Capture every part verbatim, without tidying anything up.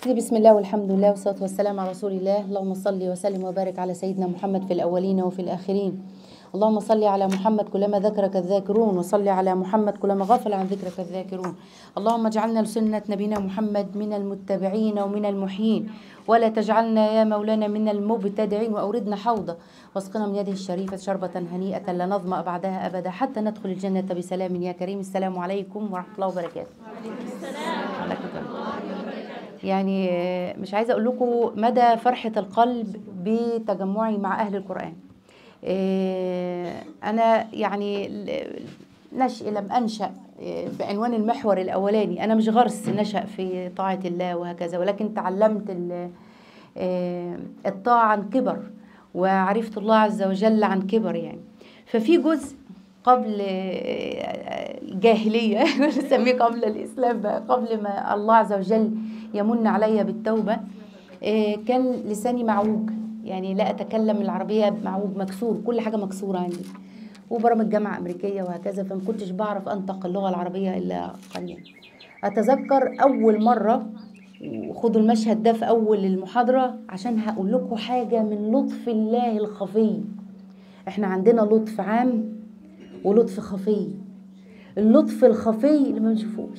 بسم الله والحمد لله والصلاة والسلام على رسول الله. اللهم صل وسلم وبارك على سيدنا محمد في الأولين وفي الآخرين. اللهم صل على محمد كلما ذكرك الذاكرون، وصل على محمد كلما غفل عن ذكرك الذاكرون. اللهم اجعلنا لسنة نبينا محمد من المتبعين ومن المحيين، ولا تجعلنا يا مولانا من المبتدعين، وأوردنا حوضه واسقنا من يده الشريفة شربة هنيئة لا نظمأ بعدها أبدا حتى ندخل الجنة بسلام يا كريم. السلام عليكم ورحمة الله وبركاته. يعني مش عايزة أقول لكم مدى فرحة القلب بتجمعي مع أهل القرآن. أنا يعني نشأ لم أنشأ بعنوان المحور الأولاني، أنا مش غرس نشأ في طاعة الله وهكذا، ولكن تعلمت الطاعة عن كبر، وعرفت الله عز وجل عن كبر. يعني ففي جزء قبل الجاهلية نسميه قبل الإسلام بقى، قبل ما الله عز وجل يمن علي بالتوبة، كان لساني معوج، يعني لا أتكلم العربية، معوج مكسور، كل حاجة مكسورة عندي، وبرامج جامعة أمريكية وهكذا، فما كنتش بعرف أنطق اللغة العربية إلا قليلا. أتذكر أول مرة، خدوا المشهد ده في أول المحاضرة عشان هقول لكم حاجة من لطف الله الخفي. احنا عندنا لطف عام ولطف خفي. اللطف الخفي اللي ما بنشوفوش،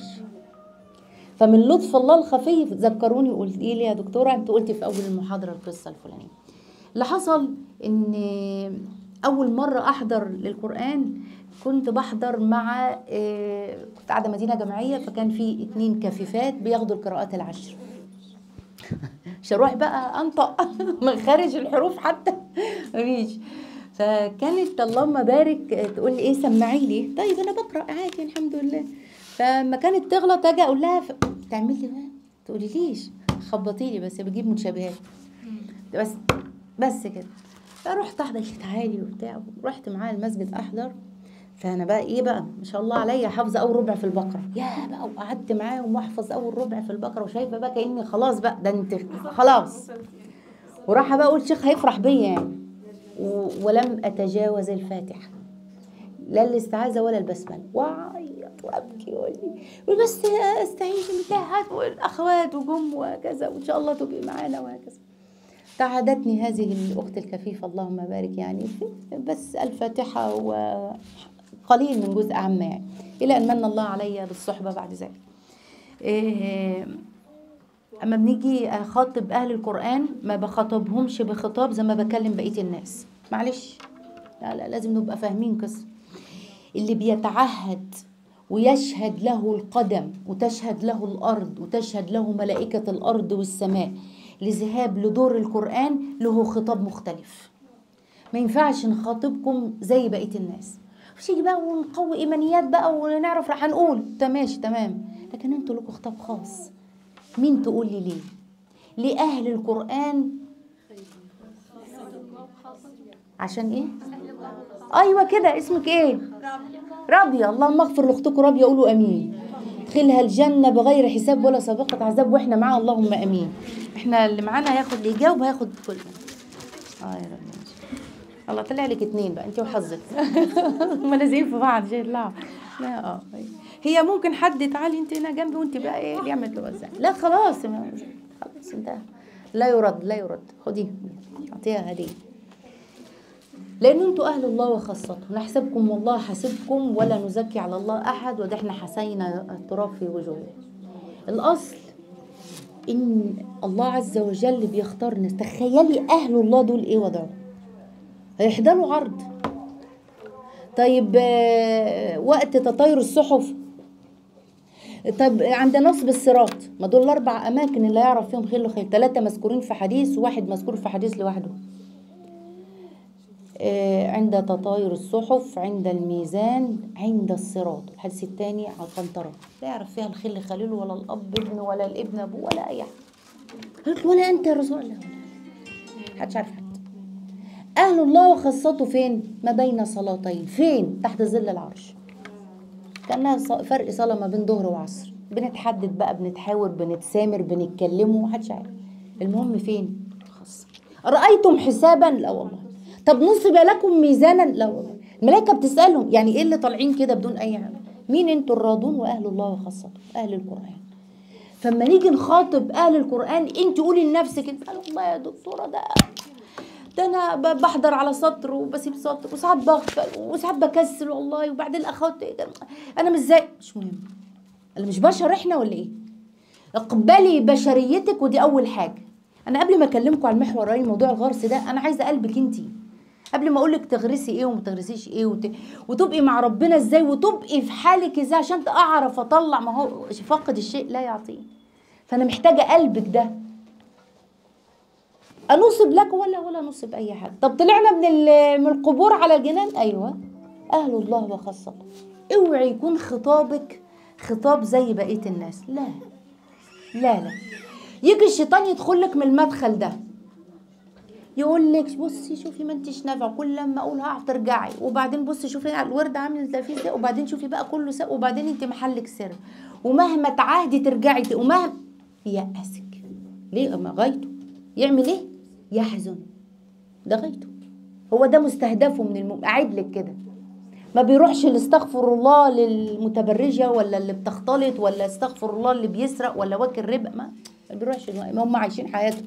فمن لطف الله الخفي ذكروني وقلت لي يا دكتوره انت قلتي في اول المحاضره القصه الفلانيه. اللي حصل ان اول مره احضر للقران كنت بحضر مع كنت قاعده مدينه جامعيه، فكان في اتنين كفيفات بياخدوا القراءات العشر. مش هروح بقى انطق مخارج الحروف حتى مفيش. فكانت اللهم بارك تقول لي ايه سمعي لي، طيب انا بقرا عادي الحمد لله. فما كانت تغلط اجي اقول لها تعمل لي بقى تقولي ليش خبطي لي، بس بجيب متشابهات بس بس كده. فرحت احضر تعالي وبتاع، ورحت معاها المسجد احضر. فانا بقى ايه بقى ما شاء الله عليا حافظه اول ربع في البقره، يا بقى وقعدت معاهم واحفظ اول ربع في البقره، وشايفه بقى كاني خلاص بقى ده انت خلاص. وراح بقى اقول شيخ هيفرح بيا يعني، ولم اتجاوز الفاتحه، لا الاستعاذه ولا البسمله، واعيط وابكي واقول بس استعين بالله والاخوات وجم وكذا، وان شاء الله تبقي معانا وهكذا. تعادتني هذه الاخت الكفيفه اللهم بارك يعني بس الفاتحه وقليل من جزء عامه يعني، الى ان من الله علي بالصحبه بعد ذلك. إيه اما بنيجي اخاطب اهل القران ما بخاطبهمش بخطاب زي ما بكلم بقيه الناس، معلش لا لا لازم نبقى فاهمين قصه. اللي بيتعهد ويشهد له القدم وتشهد له الأرض وتشهد له ملائكة الأرض والسماء لذهاب لدور القرآن له خطاب مختلف. ما ينفعش نخاطبكم زي بقية الناس، مش يجي بقى ونقوي إيمانيات بقى ونعرف راح نقول ماشي تمام، لكن انتوا لكم خطاب خاص. مين تقول لي ليه؟ لأهل القرآن عشان ايه؟ ايوه كده. اسمك ايه؟ رابية. اللهم اغفر لاختكم رابية، قولوا امين. ادخلها الجنه بغير حساب ولا سابقه عذاب، واحنا معاها اللهم امين. احنا اللي معانا هياخد اللي يجاوب هياخد كل اه يا رب. الله طلع لك اتنين بقى انت وحظك هم لازقين في بعض شيء. لا لا اه هي ممكن حد تعالي انت هنا جنبي وانت بقى ايه اللي يعمل توزع. لا خلاص خلاص انتهى. لا يرد لا يرد. خدي اعطيها هديه، لأن انتوا أهل الله وخاصته. نحسبكم والله حسبكم ولا نزكي على الله أحد، وده احنا حسينا التراب في وجوهنا. الأصل إن الله عز وجل بيختار ناس. تخيلي أهل الله دول إيه وضعهم؟ هيحضروا عرض. طيب وقت تطاير الصحف، طب عند نصب الصراط، ما دول الأربع أماكن اللي يعرف فيهم خير وخير، ثلاثة مذكورين في حديث وواحد مذكور في حديث لوحده. عند تطاير الصحف، عند الميزان، عند الصراط. الحديث الثاني على القنطرة، لا يعرف فيها الخل خليله ولا الأب ابنه ولا الابن أبوه ولا أي حاجة. ولا أنت يا رسول الله، محدش عارف حد. أهل الله وخاصته فين؟ ما بين صلاتين. فين؟ تحت ظل العرش. كأنها فرق صلاة ما بين ظهر وعصر. بنتحدد بقى، بنتحاور، بنتسامر، بنتكلموا، محدش عارف. المهم فين؟ خاصة. رأيتم حسابا؟ لا والله. طب نصب لكم ميزانا؟ لا والله. الملائكة بتسألهم يعني ايه اللي طالعين كده بدون اي عمل؟ مين انتوا الراضون؟ واهل الله وخاصته اهل القرآن. فلما نيجي نخاطب اهل القران انت قولي لنفسك انت والله يا دكتوره ده ده انا بحضر على سطر وبسيب سطر وساعات بغفل وساعات بكسل والله، وبعدين الاخوات انا مش زي، مش مهم، انا مش بشر احنا ولا ايه؟ اقبلي بشريتك، ودي اول حاجه. انا قبل ما اكلمكم عن المحور الرئيسي موضوع الغرس ده، انا عايزه قلبك انتي قبل ما اقولك تغرسي ايه وما تغرسيش ايه وت... وتبقي مع ربنا ازاي وتبقي في حالك ازاي عشان اعرف اطلع. ما هو فاقد الشيء لا يعطيه، فانا محتاجه قلبك ده. انصب لك ولا ولا نصب اي حد. طب طلعنا من من القبور على الجنان، ايوه اهل الله وخاصته. اوعي يكون خطابك خطاب زي بقيه الناس، لا لا لا. يجي الشيطان يدخل لك من المدخل ده يقول لك بصي شوفي ما انتش نافعه، كل لما اقول هقع ترجعي، وبعدين بصي شوفي الورد عامل زي فيه ازاي، وبعدين شوفي بقى كله سق، وبعدين انت محلك سر، ومهما تعهدي ترجعي، ومهما يأسك. ليه؟ ما غايته يعمل ايه؟ يحزن. ده غايته، هو ده مستهدفه من المؤمن. اعد لك كده، ما بيروحش الاستغفر الله للمتبرجه ولا اللي بتختلط ولا استغفر الله اللي بيسرق ولا واكل ربا، ما ما بيروحش، ما هم عايشين حياتهم.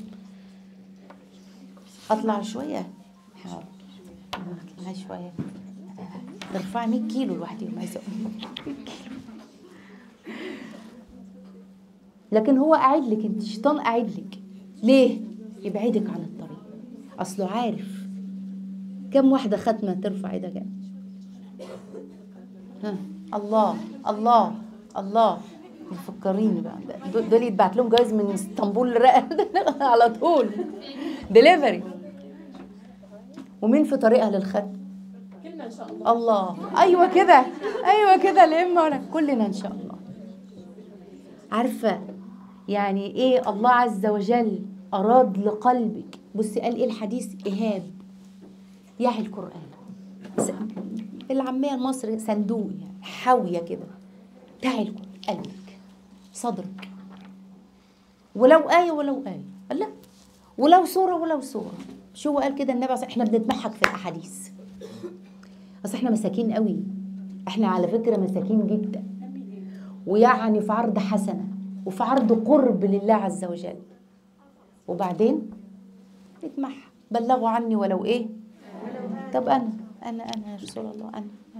اطلع شويه، حاضر اطلع شويه، ترفع مية كيلو لوحدي ما يسوي. لكن هو قاعد لك، انت الشيطان قاعد لك ليه؟ يبعدك عن الطريق. اصله عارف كم واحده ختمه ترفع ايدك. ها الله الله الله، مفكرين بقى دول يتبعت لهم جواز من اسطنبول على طول ديليفري. ومين في طريقها للختم؟ كلنا ان شاء الله. الله، ايوه كده ايوه كده، الامه كلنا ان شاء الله. عارفه يعني ايه الله عز وجل اراد لقلبك؟ بصي قال ايه الحديث؟ ايهاب يحيي القران. العاميه المصري صندوق يعني حاويه كده، تعي قلبك صدرك، ولو ايه ولو ايه، لا ولو صوره ولو صوره. شو هو قال كده النبي؟ احنا بنتمحك في الاحاديث، اصل احنا مساكين قوي، احنا على فكره مساكين جدا، ويعني في عرض حسنه وفي عرض قرب لله عز وجل، وبعدين نتمحك. بلغوا عني ولو ايه. طب انا انا انا يا رسول الله، انا, أنا.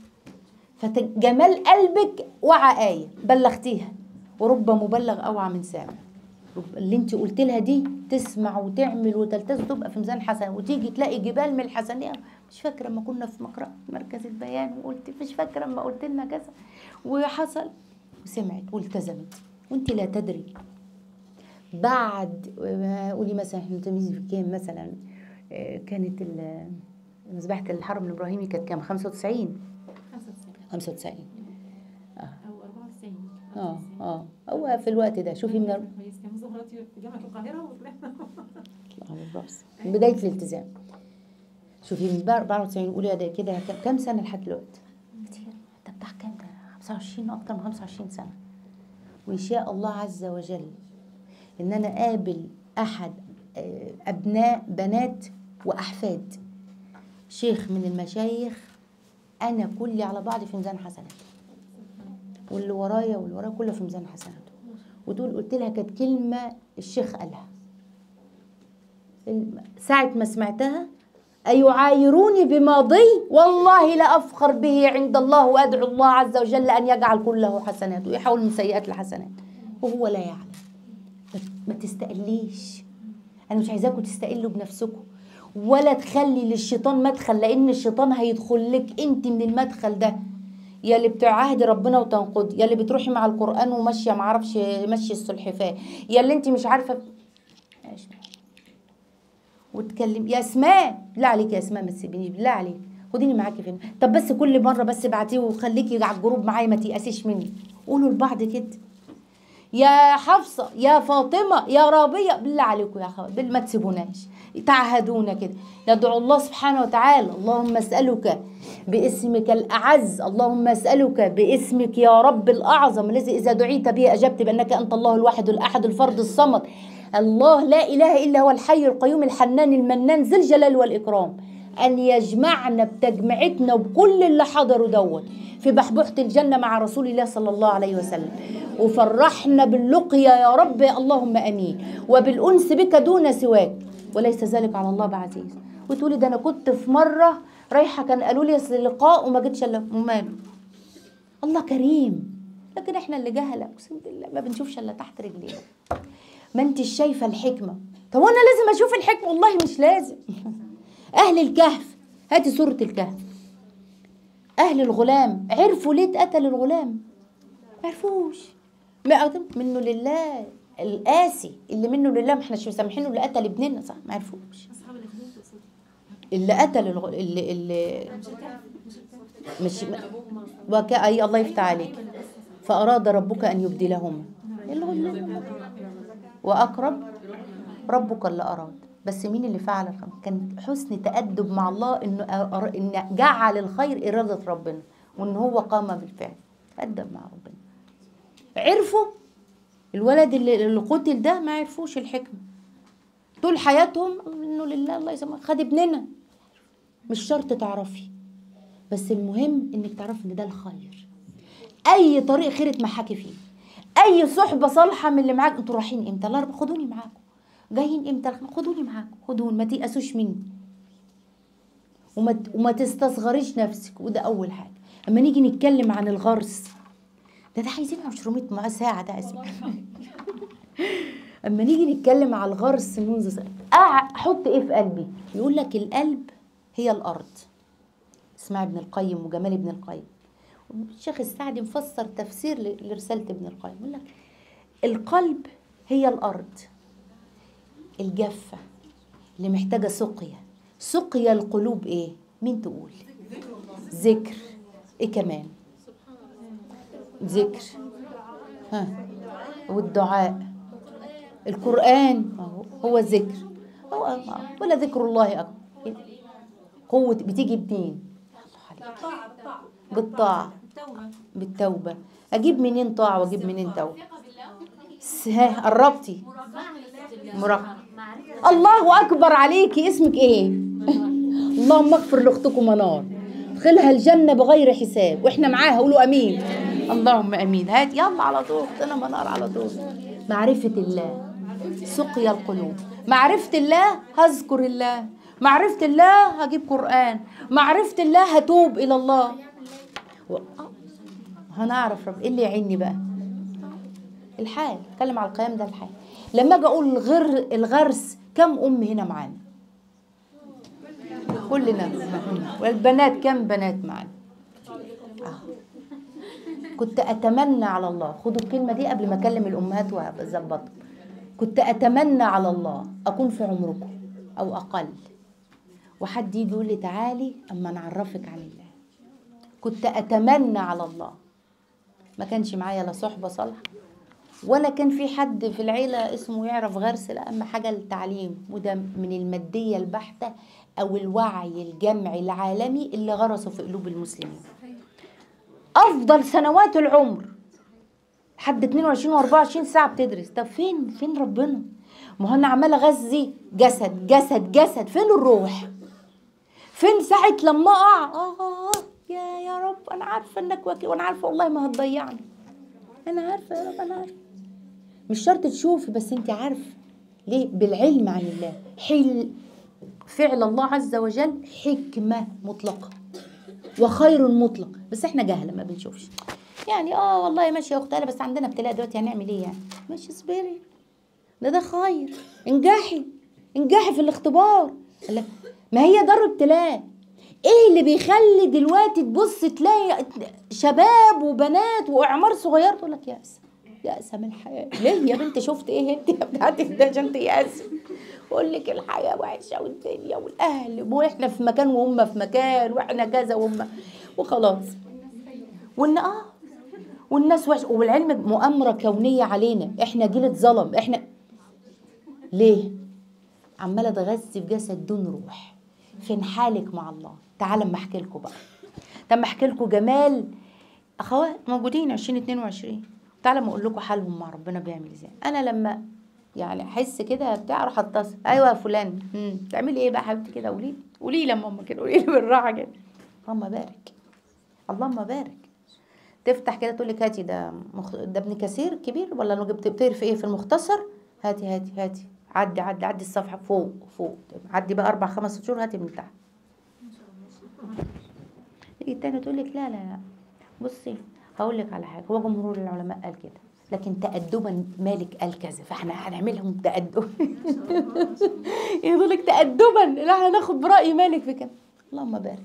فجمال قلبك وعى آية بلغتيها، ورب مبلغ أوعى من سامع. اللي انت قلت لها دي تسمع وتعمل وتلتزم وتبقى في ميزان حسن، وتيجي تلاقي جبال من الحسنية. مش فاكرة لما كنا في مقرأ مركز البيان وقلت، مش فاكرة لما قلت لنا كذا وحصل، وسمعت والتزمت وانت لا تدري. بعد قولي مثلا احنا تلميذ في كام مثلا، كانت مذبحة الحرم الإبراهيمي كانت كام؟ خمسة وتسعين خمسة وتسعين اه او أربعة وتسعين اه اه هو في الوقت ده. شوفي من كويس، كان ظهرتي في جامعه القاهره وطلعنا على الراس من بدايه الالتزام. شوفي من أربعة وتسعين قولي ده كده كام سنه لحد دلوقتي؟ كتير. ده بتاع كام؟ خمسة وعشرين، اكتر من خمسة وعشرين سنه. وان شاء الله عز وجل ان انا اقابل احد ابناء بنات واحفاد شيخ من المشايخ، انا كلي على بعض في ميزان حسنات، واللي ورايا واللي ورايا كله في ميزان حسناته. وتقول قلت لها كانت كلمه الشيخ قالها ساعه ما سمعتها: ايعايروني بماضي والله لافخر به عند الله، وادعو الله عز وجل ان يجعل كله حسنات ويحول من سيئات لحسنات، وهو لا يعلم. ما تستقليش، انا مش عايزاكم تستقلوا بنفسكم ولا تخلي للشيطان مدخل، لان الشيطان هيدخل لك انت من المدخل ده. يا اللي بتعاهدي ربنا وتنقض، يا اللي بتروحي مع القران وماشيه ما اعرفش ماشيه السلحفاه، يا اللي انت مش عارفه وتكلم. يا اسماء بالله عليك، يا اسماء ما تسيبينيش بالله عليك، خديني معاكي فين. طب بس كل مره بس ابعتيه وخليكي على الجروب معايا، ما تيأسيش مني. قولوا لبعض كده: يا حفصه، يا فاطمه، يا رابيه، بالله عليكم يا اخوات ما تسيبوناش، تعهدونا كده. ندعو الله سبحانه وتعالى: اللهم اسالك باسمك الاعز، اللهم اسالك باسمك يا رب الاعظم الذي اذا دعيت به اجبت، بانك انت الله الواحد الاحد الفرد الصمد، الله لا اله الا هو الحي القيوم الحنان المنان ذي الجلال والاكرام، ان يجمعنا بتجمعتنا وبكل اللي حضروا دوت في بحبوحة الجنة مع رسول الله صلى الله عليه وسلم، وفرحنا باللقيا يا رب اللهم امين، وبالانس بك دون سواك، وليس ذلك على الله بعزيز. وتقولي ده انا كنت في مره رايحه كان قالوا لي لقاء وما جيتش الا وماله. الله كريم، لكن احنا اللي جهله اقسم بالله ما بنشوفش الا تحت رجلينا. ما انتش شايفه الحكمه. طب وانا لازم اشوف الحكمه؟ والله مش لازم. اهل الكهف، هاتي سوره الكهف. اهل الغلام عرفوا ليه اتقتل الغلام؟ ما عرفوش. منه لله القاسي اللي منه لله، ما احناش مسامحينه اللي قتل ابننا، صح؟ ما عرفوش. اصحاب الاخدود تقصد؟ اللي قتل الغ... اللي اللي مش الكهف مش مش الكهف وك... اي الله يفتح عليك. فاراد ربك ان يبدلهما الغلام واقرب ربك اللي اراد. بس مين اللي فعل الخير؟ كان حسن تأدب مع الله، انه أر... ان جعل الخير اراده ربنا، وان هو قام بالفعل. تأدب مع ربنا. عرفوا الولد اللي, اللي قتل ده ما عرفوش الحكمه. طول حياتهم انه لله الله يسامحك، خد ابننا. مش شرط تعرفي، بس المهم انك تعرفي ان ده الخير. اي طريق خير اتمحكي فيه، اي صحبه صالحه من اللي معاك. انتوا رايحين امتى؟ الله رب خدوني معاكم. جايين امتى؟ خدوني معاكم. خدوني، ما تيأسوش مني، وما وما تستصغريش نفسك. وده اول حاجه. اما نيجي نتكلم عن الغرس ده ده عايزين عشرمية مع ساعه ده اسمع. اما نيجي نتكلم على الغرس منذ احط ايه في قلبي؟ يقول لك القلب هي الارض. اسمع ابن القيم وجمال ابن القيم. الشيخ السعدي مفسر تفسير لرساله ابن القيم، يقول لك القلب هي الارض الجافه اللي محتاجه سقيا. سقيا القلوب ايه؟ مين تقول؟ ذكر. ايه كمان؟ ذكر. ها، والدعاء. القرآن هو الذكر. هو ولا ذكر الله أكبر. قوة بتيجي بمين؟ بالطاعة، بالتوبة. أجيب منين طاعة وأجيب منين توبة؟ ها قربتي. مراقبة. الله أكبر عليكي. اسمك إيه؟ اللهم اغفر لأختكم منار، ادخلها الجنة بغير حساب، وإحنا معاها. قولوا أمين. اللهم أمين. هات يلا على طول أختنا منار على طول. معرفة الله سقيا القلوب. معرفة الله هذكر الله. معرفة الله هجيب قرآن. معرفة الله هتوب إلى الله. و... هنعرف رب إيه اللي يعيني بقى؟ الحال. اتكلم على القيام ده الحال. لما اجي اقول الغر الغرس، كم ام هنا معانا؟ كلنا. والبنات كم بنات معانا؟ آه. كنت اتمنى على الله، خدوا الكلمه دي قبل ما اكلم الامهات واظبطهم. كنت اتمنى على الله اكون في عمركم او اقل، وحد يجي يقول لي تعالي اما نعرفك عن الله. كنت اتمنى على الله. ما كانش معايا لا صحبه صالحه ولا كان في حد في العيله اسمه يعرف غرس. لا، اهم حاجه التعليم، وده من الماديه البحته او الوعي الجمعي العالمي اللي غرسه في قلوب المسلمين. افضل سنوات العمر لحد اتنين وعشرين واربعة وعشرين ساعه بتدرس. طب فين فين ربنا؟ ما هو انا عماله اغذي جسد جسد جسد. فين الروح؟ فين ساعه لما اقع اه يا يا رب انا عارفه انك وكيل، وانا عارفه والله ما هتضيعني. انا عارفه يا رب، انا عارفه. مش شرط تشوفي، بس انت عارفه. ليه؟ بالعلم عن الله. حل فعل الله عز وجل حكمه مطلقه وخير مطلق، بس احنا جهله ما بنشوفش. يعني اه والله ماشي يا اختي، بس عندنا ابتلاء دلوقتي هنعمل ايه يعني؟ ماشي اصبري، ده ده خير. انجحي انجحي في الاختبار. لا، ما هي دار ابتلاء. ايه اللي بيخلي دلوقتي تبص تلاقي شباب وبنات واعمار صغيره تقول لك يأس يأس من الحياه؟ ليه يا بنت؟ شفت ايه انت بتاعتك ده عشان تيأس؟ بقول لك الحياه وحشه والدنيا والاهل، واحنا في مكان وهم في مكان، واحنا كذا وهم وخلاص. وان اه والناس وحشه، والعلم مؤامره كونيه علينا. احنا جيل اتظلم. احنا ليه عماله تغذي في جسد دون روح؟ فين حالك مع الله؟ تعال اما احكي لكم بقى. طب احكي لكم جمال اخوات موجودين عشرين اتنين وعشرين. تعال اما اقول لكم حالهم مع ربنا بيعمل ازاي. انا لما يعني احس كده بتاع اروح اتصل، ايوه يا فلان امم تعملي ايه بقى حبيبتي كده؟ قولي لي قولي لي يا ماما كده، قولي لي بالراحه كده. اللهم بارك اللهم بارك. تفتح كده تقول لك هاتي ده مخ... ده ابن كثير كبير ولا انا جبت بتقري ايه في المختصر، هاتي هاتي هاتي عدي عدي عدي الصفحه فوق فوق، عدي بقى اربع خمس شهور هاتي من تحت. تيجي التاني تقول لك لا لا لا بصي هقول لك على حاجه، هو جمهور العلماء قال كده لكن تأدبا مالك قال كذا فاحنا هنعملهم تأدب. يقول لك تأدبا لا احنا ناخد برأي مالك في كده. اللهم بارك.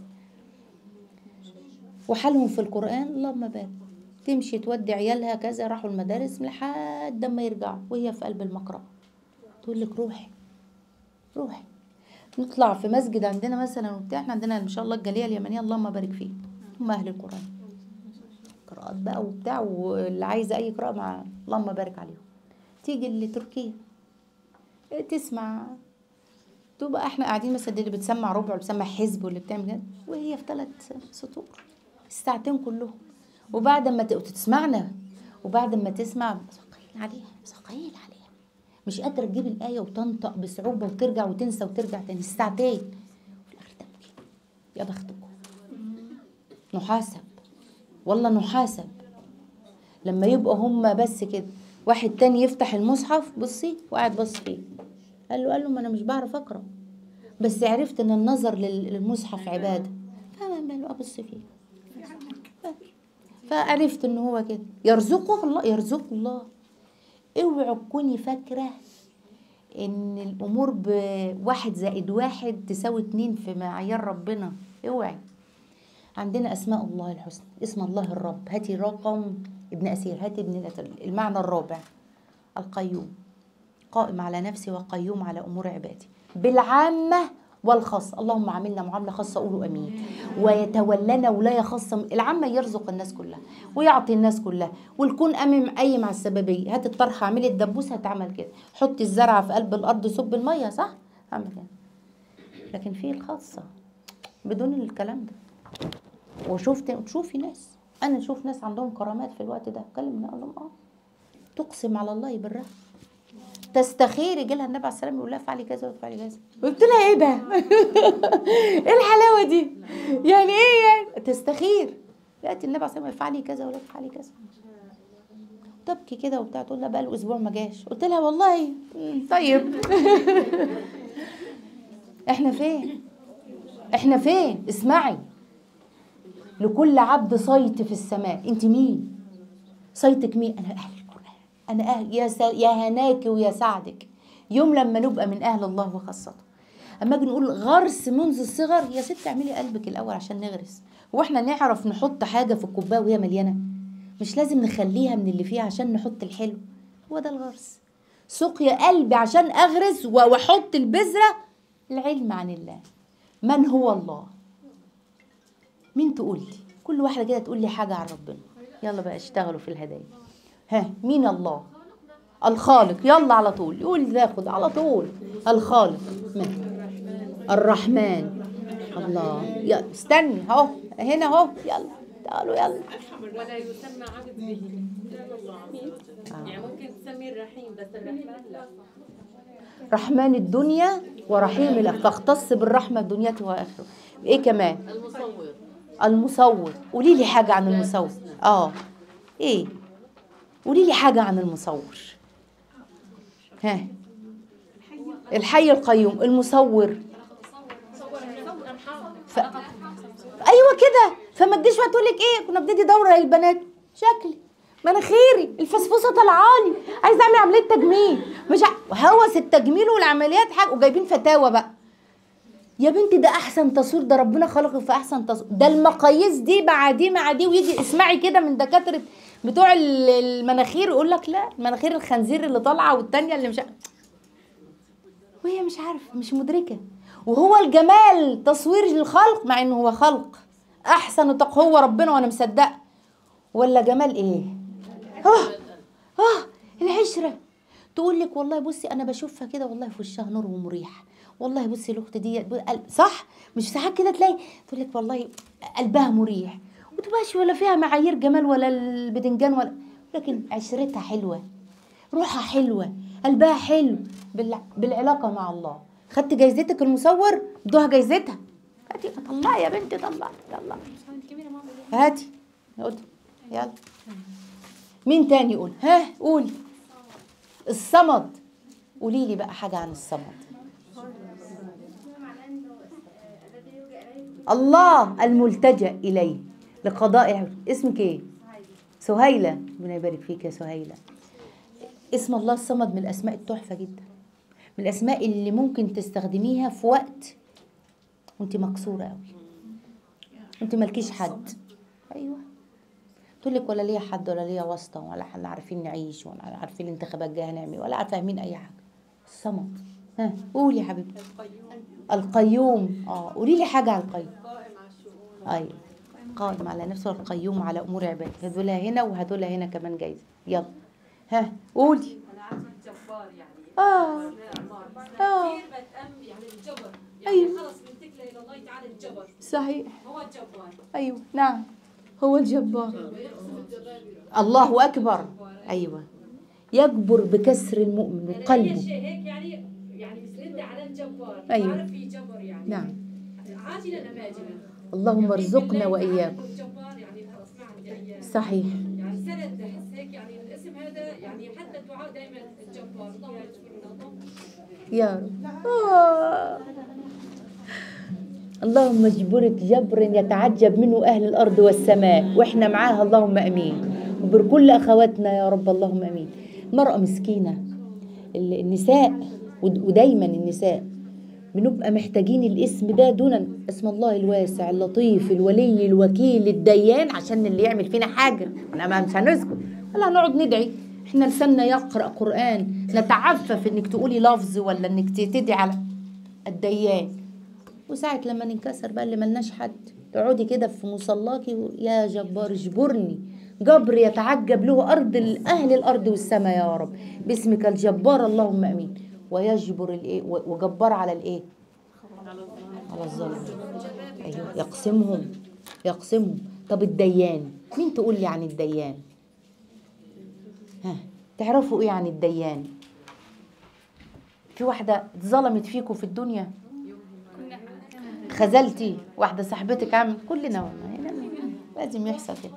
وحالهم في القرآن اللهم بارك، تمشي تودي عيالها كذا راحوا المدارس لحد ما يرجعوا وهي في قلب المقرأة تقول لك روحي روحي. نطلع في مسجد عندنا مثلا وبتاع، احنا عندنا ما شاء الله الجالية اليمنية اللهم بارك فيه هم أهل القرآن، قراءات بقى وبتاع، واللي عايزة أي قراءة مع اللهم بارك عليهم. تيجي اللي تركيا تسمع، تبقى احنا قاعدين مثلا اللي بتسمع ربع واللي بتسمع حزب واللي بتعمل كده وهي في ثلاث سطور الساعتين كلهم. وبعد ما تسمعنا وبعد ما تسمع ثقيل عليها ثقيل عليها مش قادرة تجيب الآية وتنطق بصعوبة وترجع وتنسى وترجع تاني الساعتين في الآخر تبكي. يا بختكم نحاسب والله نحاسب لما يبقى هم بس كده. واحد تاني يفتح المصحف بصي وقاعد بص فيه، قال له قال له ما انا مش بعرف اقرا بس عرفت ان النظر للمصحف عباده فما له ابص فيه، فعرفت ان هو كده. يرزقه الله يرزقه الله. اوعوا تكوني فاكره ان الامور بواحد زائد واحد تساوي اتنين في معيار ربنا، اوعي. عندنا اسماء الله الحسنى، اسم الله الرب، هاتي رقم ابن اسير، هاتي ابن المعنى الرابع القيوم، قائم على نفسي وقيوم على امور عبادي بالعامه والخاص. اللهم عاملنا معامله خاصه قولوا امين. ويتولنا ولايه خاصه. العامه يرزق الناس كلها ويعطي الناس كلها والكون امن اي مع السببيه. هات الطرحه اعملي الدبوس هتعمل كده، حطي الزرعه في قلب الارض صب الميه صح اعمل كده. لكن في الخاصه بدون الكلام ده. وشفت تشوفي ناس، انا اشوف ناس عندهم كرامات في الوقت ده اتكلم اقول لهم اه تقسم على الله يبرها، تستخير يجي لها النبي عليه السلام يقول لها افعلي كذا وافعلي كذا. قلت لها ايه ده؟ ايه الحلاوه دي؟ يعني ايه يعني تستخير؟ ياتي النبي عليه السلام افعلي كذا ولا افعلي كذا. تبكي كده وبتاع تقول لها بقى له اسبوع ما جاش. قلت لها والله طيب. احنا فين؟ احنا فين؟ اسمعي، لكل عبد صيت في السماء. انت مين؟ صيتك مين؟ انا اهل القرآن، انا اهل يا س... يا هناك ويا سعدك يوم لما نبقى من اهل الله وخاصته. اما اجي نقول غرس منذ الصغر، يا ست اعملي قلبك الاول عشان نغرس. هو احنا نعرف نحط حاجه في الكوبايه وهي مليانه؟ مش لازم نخليها من اللي فيها عشان نحط الحلو. هو ده الغرس. سقي قلبي عشان اغرس واحط البذره. العلم عن الله، من هو الله؟ مين تقول لي؟ كل واحده كده تقول لي حاجه عن ربنا. يلا بقى اشتغلوا في الهدايا. ها مين الله؟ الخالق. يلا على طول يقول ناخد على طول الخالق. من؟ الرحمن. الله. يلا استني اهو هنا اهو يلا تعالوا يلا. ولا يسمى عبد به الا الله عز وجل. يعني ممكن تسميه الرحيم بس الرحمن لا. رحمن الدنيا ورحيم الاخره، فاختص بالرحمه دنيته واخره. ايه كمان؟ المصور. المصور. قولي لي حاجه عن المصور. اه ايه؟ قولي لي حاجه عن المصور. ها الحي القيوم. المصور ف... ايوه كده. فما تجيش بقى تقول لك ايه كنا بندي دوره للبنات شكلي مناخيري الفسفوسه طلعالي عايزه اعمل عمليه تجميل مش ع... هوس التجميل والعمليات حاجه وجايبين فتاوى بقى. يا بنتي ده احسن تصوير، ده ربنا خلقك في احسن تصوير، ده المقاييس دي مع دي مع دي. ويجي اسمعي كده من دكاتره بتوع المناخير يقول لك لا المناخير الخنزير اللي طالعه والتانيه اللي مش ع... وهي مش عارفه مش مدركه. وهو الجمال تصوير الخلق مع انه هو خلق احسن تقوى ربنا وانا مصدقه. ولا جمال ايه؟ اه اه العشره. تقول لك والله بصي انا بشوفها كده والله في وشها نور ومريح، والله بصي الاخت دي صح مش ساعات كده تلاقي تقول لك والله قلبها مريح وتبقاش ولا فيها معايير جمال ولا البدنجان ولا، لكن عشرتها حلوه روحها حلوه قلبها حلو بالعلاقه مع الله. خدت جايزتك المصور ادوها جايزتها. هاتي طلعي يا بنتي طلعي يلا هاتي. يلا مين تاني يقول؟ ها قولي. الصمد. قولي لي بقى حاجة عن الصمد. الله الملتجأ إليه لقضاء. اسمك ايه؟ سهيلة. ربنا يبارك فيك يا سهيلة. اسم الله الصمد من الأسماء التحفة جدا، من الأسماء اللي ممكن تستخدميها في وقت وانت مكسورة قوي، انت مالكيش حد. ايوه تقول لك ولا ليا حد ولا ليا واسطة ولا احنا عارفين نعيش ولا عارفين الانتخابات جايه هنعمل ولا فاهمين اي حاجة. الصمد. ها قولي يا حبيبتي. القيوم. اه قولي لي حاجة على القيوم. ايوه قائم على نفسه، القيوم على امور عباده. هذول هنا وهذول هنا كمان جايزه. يلا ها قولي. انا عارفه الجبار يعني. اه اه كثير بتأم يعني الجبر يعني. أيوة. خلص بنتكل الى الله تعالى الجبر. صحيح. هو الجبار. ايوه نعم هو الجبار. الله اكبر. ايوه يجبر بكسر المؤمن وقلبه. شيء هيك يعني يعني بسند على الجبار. أيوة. بعرف في جبر يعني. نعم عاجلا ام اجلا. اللهم ارزقنا واياكم. الجبار يعني خلص ما عندي اي. صحيح. يعني سند احس هيك يعني الاسم هذا يعني حتى الدعاء دائما الجبار. اللهم اجبرنا اللهم. يا رب. آه. اللهم اجبرك جبر يتعجب منه أهل الأرض والسماء وإحنا معاها اللهم أمين. وبر كل أخواتنا يا رب اللهم أمين. مرأة مسكينة. النساء ودايما النساء بنبقى محتاجين الاسم ده دون اسم الله الواسع اللطيف الولي الوكيل الديان، عشان اللي يعمل فينا حاجة احنا مش هنسكت ولا هنقعد ندعي. احنا لساننا يقرأ قرآن، نتعفف انك تقولي لفظ ولا انك تدعي على الديان. وساعة لما ننكسر بقى اللي ملناش حد تقعدي كده في مصلاكي يا جبار اجبرني. جبر يتعجب له أرض أهل الأرض والسماء يا رب باسمك الجبار اللهم أمين. ويجبر الإيه وجبار على الإيه؟ على الظالم. أيوه يقسمهم يقسمهم. طب الديان مين تقول لي عن الديان؟ ها تعرفوا إيه عن الديان؟ في واحدة اتظلمت فيكم في الدنيا خذلتي واحدة صاحبتك عمل كلنا والله يعني لازم يحصل كده.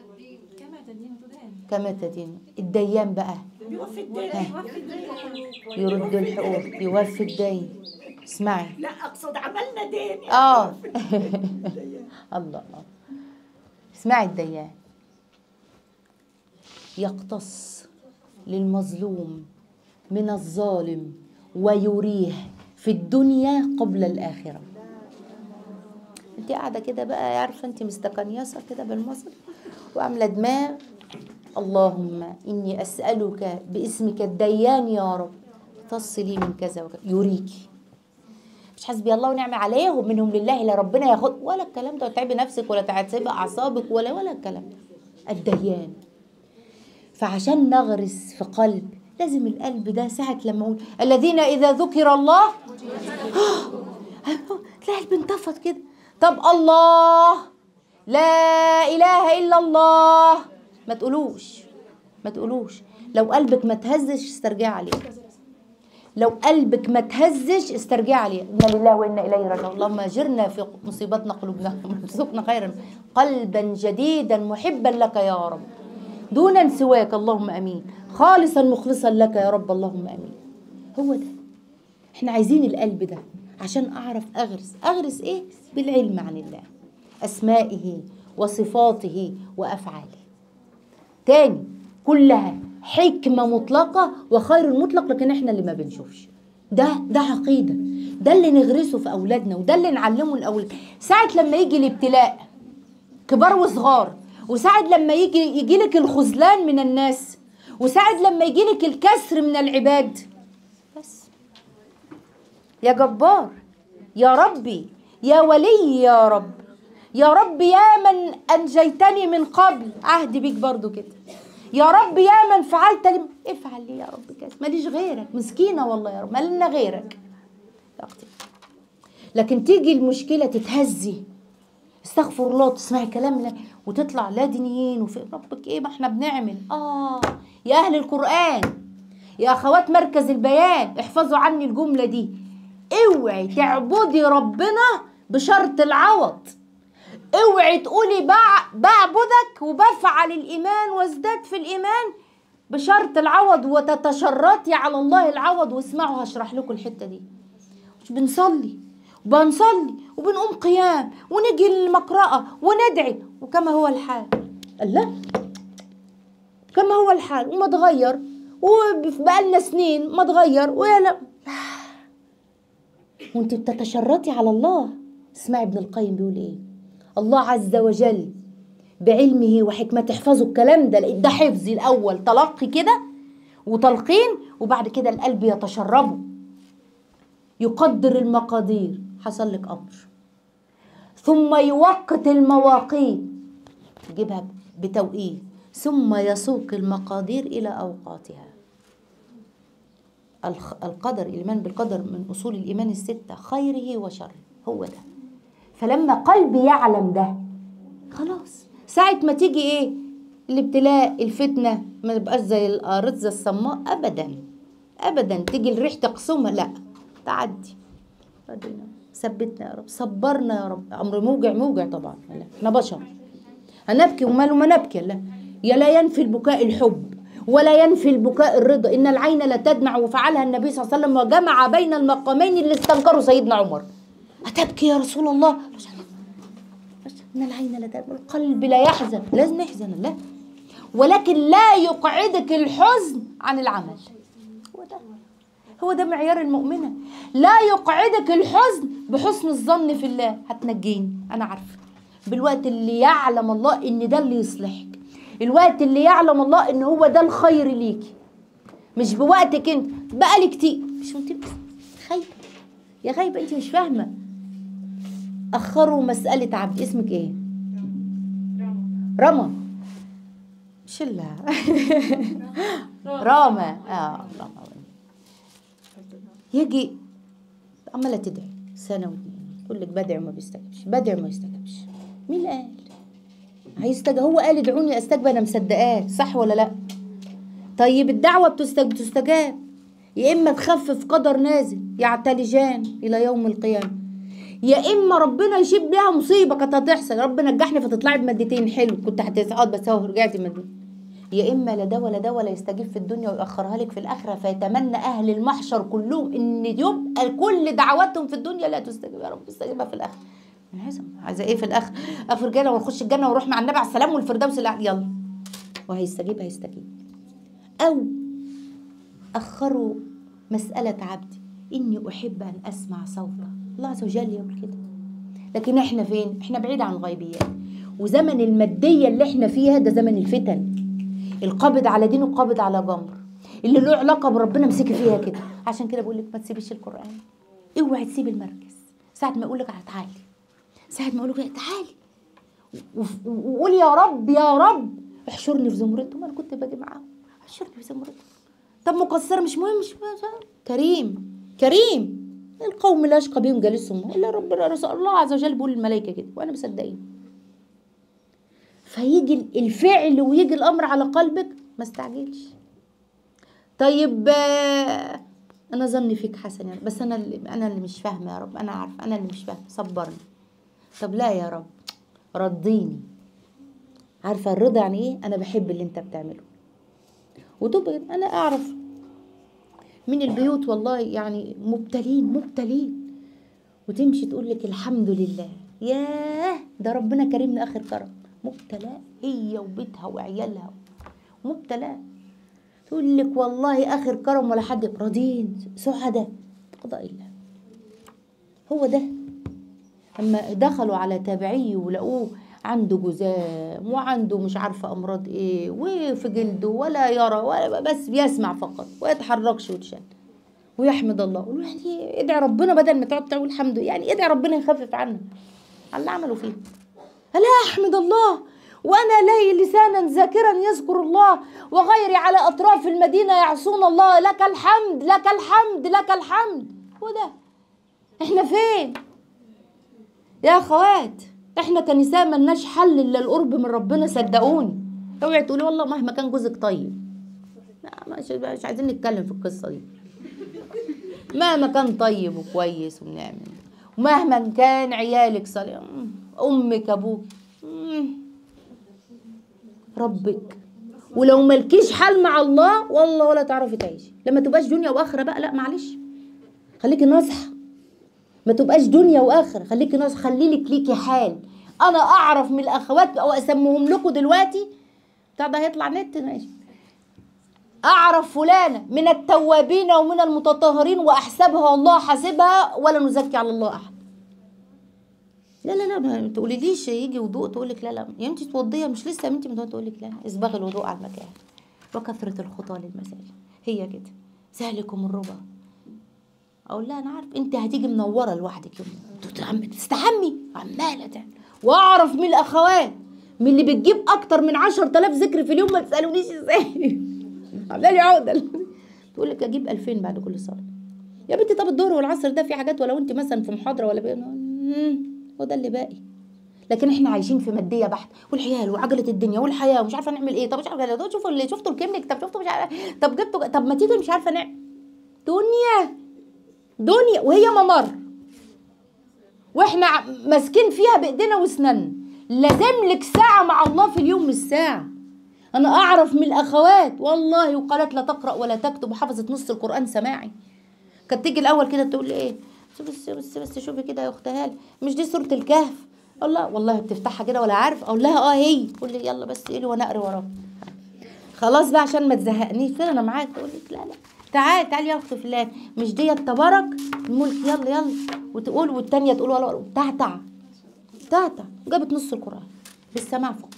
كما تدين. الديان بقى يوفي الدين. يرد الحقوق يوفي الدين. اسمعي. لا اقصد عملنا دين. اه الله. اسمعي الديان يقتص للمظلوم من الظالم ويريه في الدنيا قبل الآخرة. انت قاعدة كده بقى عارفة انت مستقنيصة كده بالمصر وعاملة دماغ. اللهم إني أسألك باسمك الديان يا رب تصلي من كذا وكذا. يريكي مش حسبي الله ونعم عليه ومنهم لله لا ربنا ياخد ولا الكلام ده وتعبي نفسك ولا تعبي أعصابك ولا ولا الكلام ده. الديان. فعشان نغرس في قلب لازم القلب ده ساعة لما أقول الذين إذا ذكر الله تلاقي القلب انتفض كده. طب الله لا إله إلا الله ما تقولوش ما تقولوش. لو قلبك ما تهزش استرجع عليه. لو قلبك ما تهزش استرجع عليه. إنا لله وإنا إليه راجعون. اللهم اجرنا في مصيبتنا قلوبنا وارزقنا خيرا قلبا جديدا محبا لك يا رب دون سواك اللهم امين. خالصا مخلصا لك يا رب اللهم امين. هو ده احنا عايزين القلب ده عشان اعرف اغرس. اغرس ايه؟ بالعلم عن الله اسمائه وصفاته وافعاله. تاني كلها حكمة مطلقة وخير مطلق لكن احنا اللي ما بنشوفش. ده ده عقيدة. ده اللي نغرسه في اولادنا وده اللي نعلمه الاولاد. ساعة لما يجي الابتلاء كبار وصغار وساعد لما يجي يجي لك الخذلان من الناس وساعد لما يجي لك الكسر من العباد بس يا جبار يا ربي يا ولي يا رب يا رب يا من أنجيتني من قبل عهدي بيك برضو كده. يا رب يا من فعلت لي افعل لي يا رب كذا ماليش غيرك مسكينة والله يا رب مالنا غيرك يا أختي. لكن تيجي المشكلة تتهزي استغفر الله تسمعي كلام وتطلع لا دينيين وفي ربك ايه ما احنا بنعمل. اه يا اهل القرآن يا اخوات مركز البيان احفظوا عني الجملة دي. اوعي تعبدي ربنا بشرط العوض. اوعي تقولي بعبدك وبفعل الايمان وازداد في الايمان بشرط العوض وتتشرطي على الله العوض. واسمعوا هشرح لكم الحته دي. مش بنصلي وبنصلي وبنقوم قيام ونجي المقرأة وندعي وكما هو الحال. الله، كما هو الحال وما تغير، وبقالنا سنين ما تغير ويا لا، وانت بتتشرطي على الله. اسمعي ابن القيم بيقول ايه. الله عز وجل بعلمه وحكمته، احفظوا الكلام ده، ده حفظي الاول، تلقي كده وتلقين، وبعد كده القلب يتشربه، يقدر المقادير. حصل لك امر، ثم يوقت المواقيت، يجيبها بتوقيت، ثم يسوق المقادير الى اوقاتها. القدر، الايمان بالقدر من اصول الايمان السته، خيره وشره، هو ده. فلما قلبي يعلم ده خلاص، ساعة ما تيجي ايه الابتلاء الفتنة ما تبقاش زي الأرز الصماء أبدا أبدا، تيجي الريح تقسمها، لا تعدي. ثبتنا يا رب، صبرنا يا رب. أمر موجع موجع طبعا، لا احنا بشر هنبكي وماله ما نبكي. لا، يا لا ينفي البكاء الحب ولا ينفي البكاء الرضا. إن العين لا تدمع، وفعلها النبي صلى الله عليه وسلم وجمع بين المقامين اللي استنكروا سيدنا عمر. أتبكي يا رسول الله؟ إن العين لا تدمع، القلب لا يحزن، لازم نحزن لا، ولكن لا يقعدك الحزن عن العمل. هو ده هو ده معيار المؤمنة. لا يقعدك الحزن بحسن الظن في الله. هتنجيني أنا عارفة، بالوقت اللي يعلم الله إن ده اللي يصلحك، الوقت اللي يعلم الله إن هو ده الخير ليكي، مش بوقتك انت. بقالي كتير مش انت خايبة يا خايبة، انت مش فاهمة. أخروا مسألة عبد. اسمك ايه؟ رما. شلها راما. اه راما. يجي عمالة تدعي سنة واتنين، تقول لك بدعي وما بيستجبش، بدعي وما يستجبش. مين قال هيستجب؟ هو قال ادعوني استجب، انا مصدقاه، صح ولا لا؟ طيب الدعوة بتستجب تستجاب، يا اما تخفف قدر نازل يعتلجان الى يوم القيامة، يا اما ربنا يشيب بيها مصيبه كانت هتحصل، رب نجحني فتطلعي بمادتين حلو كنت هتسقط بس اهو رجعتي مادتين. يا اما لا ده ولا ده ولا يستجيب في الدنيا ويأخرها لك في الاخره، فيتمنى اهل المحشر كلهم ان يبقى كل دعواتهم في الدنيا لا تستجيب، يا رب استجيبها في الاخره. انا عايزه عايزه ايه في الاخر؟ اغفر جنه ونخش الجنه ونروح مع النبي على السلام والفردوس الاعلى، يلا. وهيستجيب هيستجيب. او اخروا مساله عبدي اني احب ان اسمع صوته، الله عز وجل يقول كده. لكن احنا فين؟ احنا بعيد عن الغيبيات، وزمن الماديه اللي احنا فيها ده زمن الفتن. القابض على دينه القابض على جمر، اللي له علاقه بربنا امسكي فيها كده. عشان كده بقول لك ما تسيبيش القران، اوعي تسيبي المركز. ساعه ما يقول لك تعالي، ساعه ما يقول لك تعالي وقولي يا رب يا رب احشرني في زمرتهم، انا كنت باجي معاهم، احشرني في زمرتهم. طب مقصره مش مهم، مش مهم. كريم كريم القوم لا يشقى بهم جالسهم الا ربنا، رسول الله عز وجل بيقول للملائكه كده وانا مصدقين. فيجي الفعل ويجي الامر على قلبك، ما استعجلش. طيب انا ظني فيك حسن يا رب، بس انا اللي انا اللي مش فاهمه يا رب، انا عارفه انا اللي مش فاهمه، صبرني. طب لا يا رب رضيني. عارفه الرضا يعني ايه؟ انا بحب اللي انت بتعمله. وتبقى انا اعرف من البيوت والله يعني مبتلين مبتلين، وتمشي تقول لك الحمد لله، ياه ده ربنا كريمنا اخر كرم. مبتلاه هي وبيتها وعيالها مبتلاه، تقول لك والله اخر كرم ولا حد. راضين سعداء قضاء الله. هو ده. اما دخلوا على تابعي ولقوه عنده جذام وعنده مش عارفه امراض ايه وفي جلده ولا يرى ولا بس بيسمع فقط ويتحركش ويتشال ويحمد الله. قولوا يعني ادعي ربنا بدل ما تقعد تقول الحمد لله، يعني ادعي ربنا يخفف عنه على اللي عملوا فيه. لا احمد الله وانا لي لسانا ذاكرا يذكر الله وغيري على اطراف المدينه يعصون الله، لك الحمد لك الحمد لك الحمد. هو ده. احنا فين يا اخوات؟ احنا كنساء ملناش حل الا القرب من ربنا، صدقوني. اوعي تقولي والله مهما كان جوزك طيب، لا مش, مش عايزين نتكلم في القصه دي. مهما كان طيب وكويس وبنعمل، ومهما كان عيالك صالح، امك ابوك، مم. ربك. ولو ملكيش حال مع الله والله ولا تعرفي تعيشي. لما تبقاش دنيا واخره بقى، لا معلش، خليكي ناصحه، ما تبقاش دنيا واخره، خليكي ناصحه، خليلك ليكي حال. انا اعرف من الاخوات او اسمهم لكم دلوقتي، بتاع ده هيطلع نت ماشي، اعرف فلانه من التوابين ومن المتطهرين واحسبها الله حاسبها ولا نزكي على الله احد. لا لا لا ما تقوليليش يجي وضوء تقول لك لا لا يا بنتي توضيها، مش لسه يا بنتي متوضيه، تقول لك لا، اسباغ الوضوء على المكان وكثره الخطى للمساجد، هي كده سهلكم الربا. اقول لها انا عارف انت هتيجي منوره لوحدك يوم تستحمي عماله تعمل. واعرف من الاخوات من اللي بتجيب اكتر من عشرة آلاف ذكر في اليوم، ما تسالونيش ازاي عامله لي عقده، تقول لك اجيب ألفين بعد كل صلاه. يا بنتي طب الظهر والعصر ده في حاجات، ولو انت مثلا في محاضره ولا بي... هو ده اللي باقي. لكن احنا عايشين في ماديه بحت، والحياه وعجله الدنيا والحياه ومش عارفه نعمل ايه. طب مش عارفه، شوفوا اللي شفتوا الكمنك، طب شفتوا مش عارفه، طب جبتوا، طب ما تيجي مش عارفه نعمل. دنيا دنيا وهي ممر، واحنا ماسكين فيها بايدينا واسناننا. لازم لك ساعه مع الله في اليوم، مش ساعه. انا اعرف من الاخوات والله وقالت لا تقرا ولا تكتب وحفظت نص القران سماعي. كانت تيجي الاول كده تقول لي ايه، بس بس بس شوفي كده يا اخت هاله، مش دي سوره الكهف؟ الله والله بتفتحها كده ولا عارف. اقول لها اه هي، تقول لي يلا بس قولي وانا اقرا وراك. خلاص بقى عشان ما تزهقنيش، فين انا معاك. تقول لك لا لا تعالي تعالي يا اخت فلان، مش دي تبارك الملك، يلا يلا، وتقول والتانيه تقول ولا تعتع تعتع. جابت نص القران بالسماع فقط،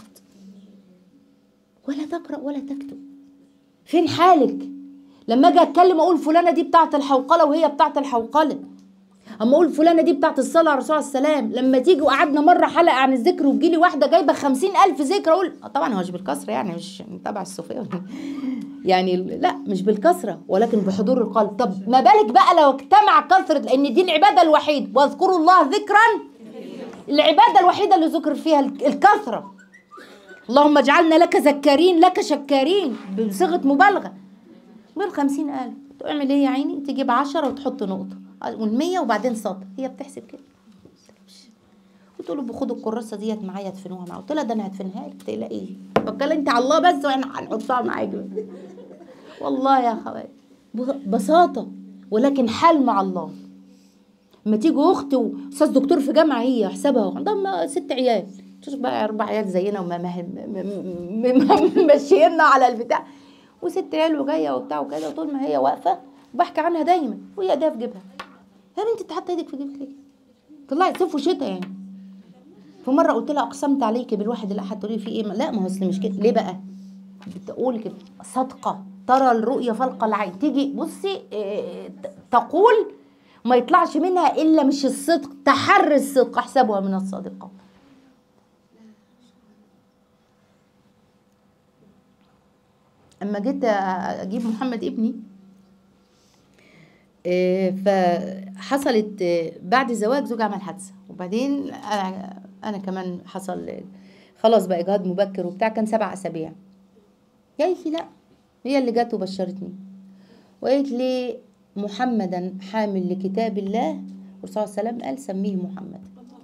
ولا تقرا ولا تكتب. فين حالك؟ لما اجي اتكلم اقول فلانه دي بتاعه الحوقله وهي بتاعه الحوقله، اما اقول فلانه دي بتاعه الصلاه على الرسول عليه السلام. لما تيجي وقعدنا مره حلقه عن الذكر وتجيلي واحده جايبه خمسين الف ذكر، اقول طبعا هو مش بالكسره يعني، مش تبع الصوفيه يعني، لا مش بالكسره ولكن بحضور القلب. طب ما بالك بقى لو اجتمع كثره، لان دي العباده الوحيده، واذكروا الله ذكرا، العباده الوحيده اللي ذكر فيها الكثره. اللهم اجعلنا لك ذكارين لك شكارين بصيغه مبالغه. من خمسين ألف تعمل ايه يا عيني؟ تجيب عشرة وتحط نقطة والمية وبعدين سطر. هي بتحسب كده، وتقول له بخدوا الكراسة ديت معايا ادفنوها معايا. قلت لها ده انا هدفنها لك، تقلقي بكل انت على الله بس واحنا هنحطها معاك. والله يا اخوات بساطة، ولكن حال مع الله. اما تيجي اختي واستاذ دكتور في جامعة، هي حسابها عندها ست عيال، تشوف بقى اربع عيال زينا وماشييننا على البتاع، وست عيال وجايه وبتاع وكده. وطول ما هي واقفه بحكي عنها دايما وهي ايديها في جيبها. يا بنتي انت حاطه ايدك في جيبك ليه؟ طلعي صيف وشتاء يعني. فمره قلت لها اقسمت عليكي بالواحد الاحد، تقولي في ايه؟ لا ما هو اصل مش كده. ليه بقى؟ بتقول كده صادقه، ترى الرؤيه فوق العين. تيجي بصي اه تقول ما يطلعش منها الا مش الصدق، تحري الصدق احسبها من الصادقه. اما جيت اجيب محمد ابني، فحصلت بعد الزواج زوجي عمل حادثه، وبعدين انا انا كمان حصل خلاص بقى اجهاض مبكر وبتاع، كان سبع اسابيع. قالت لي لا، هي اللي جت وبشرتني وقالت لي محمدا حامل لكتاب الله، والرسول صلى الله عليه وسلم قال سميه محمد.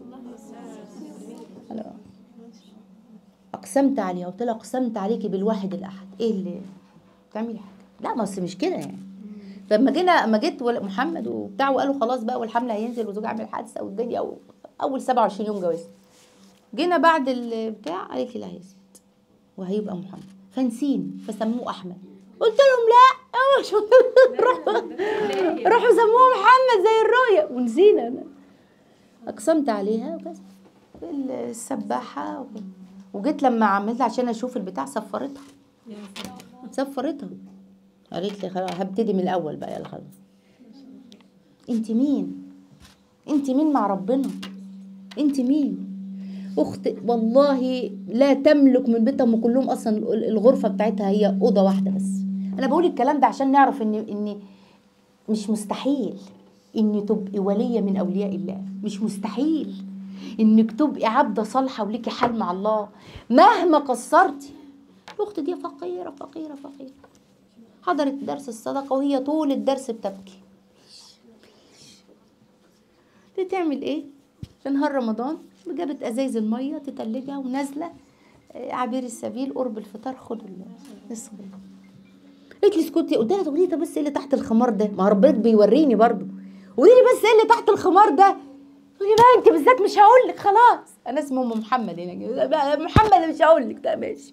اقسمت عليها، قلت لها اقسمت عليكي بالواحد الاحد. ايه اللي بتعملي حاجه؟ لا ما اصل مش كده يعني. فلما جينا اما جيت محمد وبتاع وقالوا خلاص بقى والحمل هينزل وزوجي عامل حادثه والدنيا، أو اول سبعة وعشرين يوم جواز، جينا بعد البتاع قالت لي لا هيثبت وهيبقى محمد، فنسين فسموه احمد. قلت لهم لا راحوا راحوا سموه محمد زي الرؤيا ونسينا. انا اقسمت عليها بس السباحه، وجيت لما عملت عشان اشوف البتاع صفرتها صفرتها قالت لي خلاص هبتدي من الاول بقى، يلا خلاص. انت مين؟ انت مين مع ربنا؟ انت مين؟ اخت والله لا تملك من بيتهم كلهم اصلا الغرفه بتاعتها هي اوضه واحده بس. انا بقول الكلام ده عشان نعرف ان ان مش مستحيل ان تبقي وليه من اولياء الله، مش مستحيل انك تبقي عبده صالحه وليكي حال مع الله مهما قصرتي. الاخت دي فقيره فقيره فقيره، حضرت درس الصدقه وهي طول الدرس بتبكي. دي تعمل ايه في نهار رمضان؟ جابت ازايز الميه تتلجها ونازله عبير السبيل قرب الفطار خدوا النصف. قالت لي اسكتي. قلت لها قولي لي بس ايه اللي تحت الخمار ده؟ ما ربنا بيوريني برضه. قولي لي بس ايه اللي تحت الخمار ده؟ تقولي بقى انت بالذات مش هقول لك خلاص. انا اسمه ام محمد هنا محمد مش هقول لك. ده ماشي.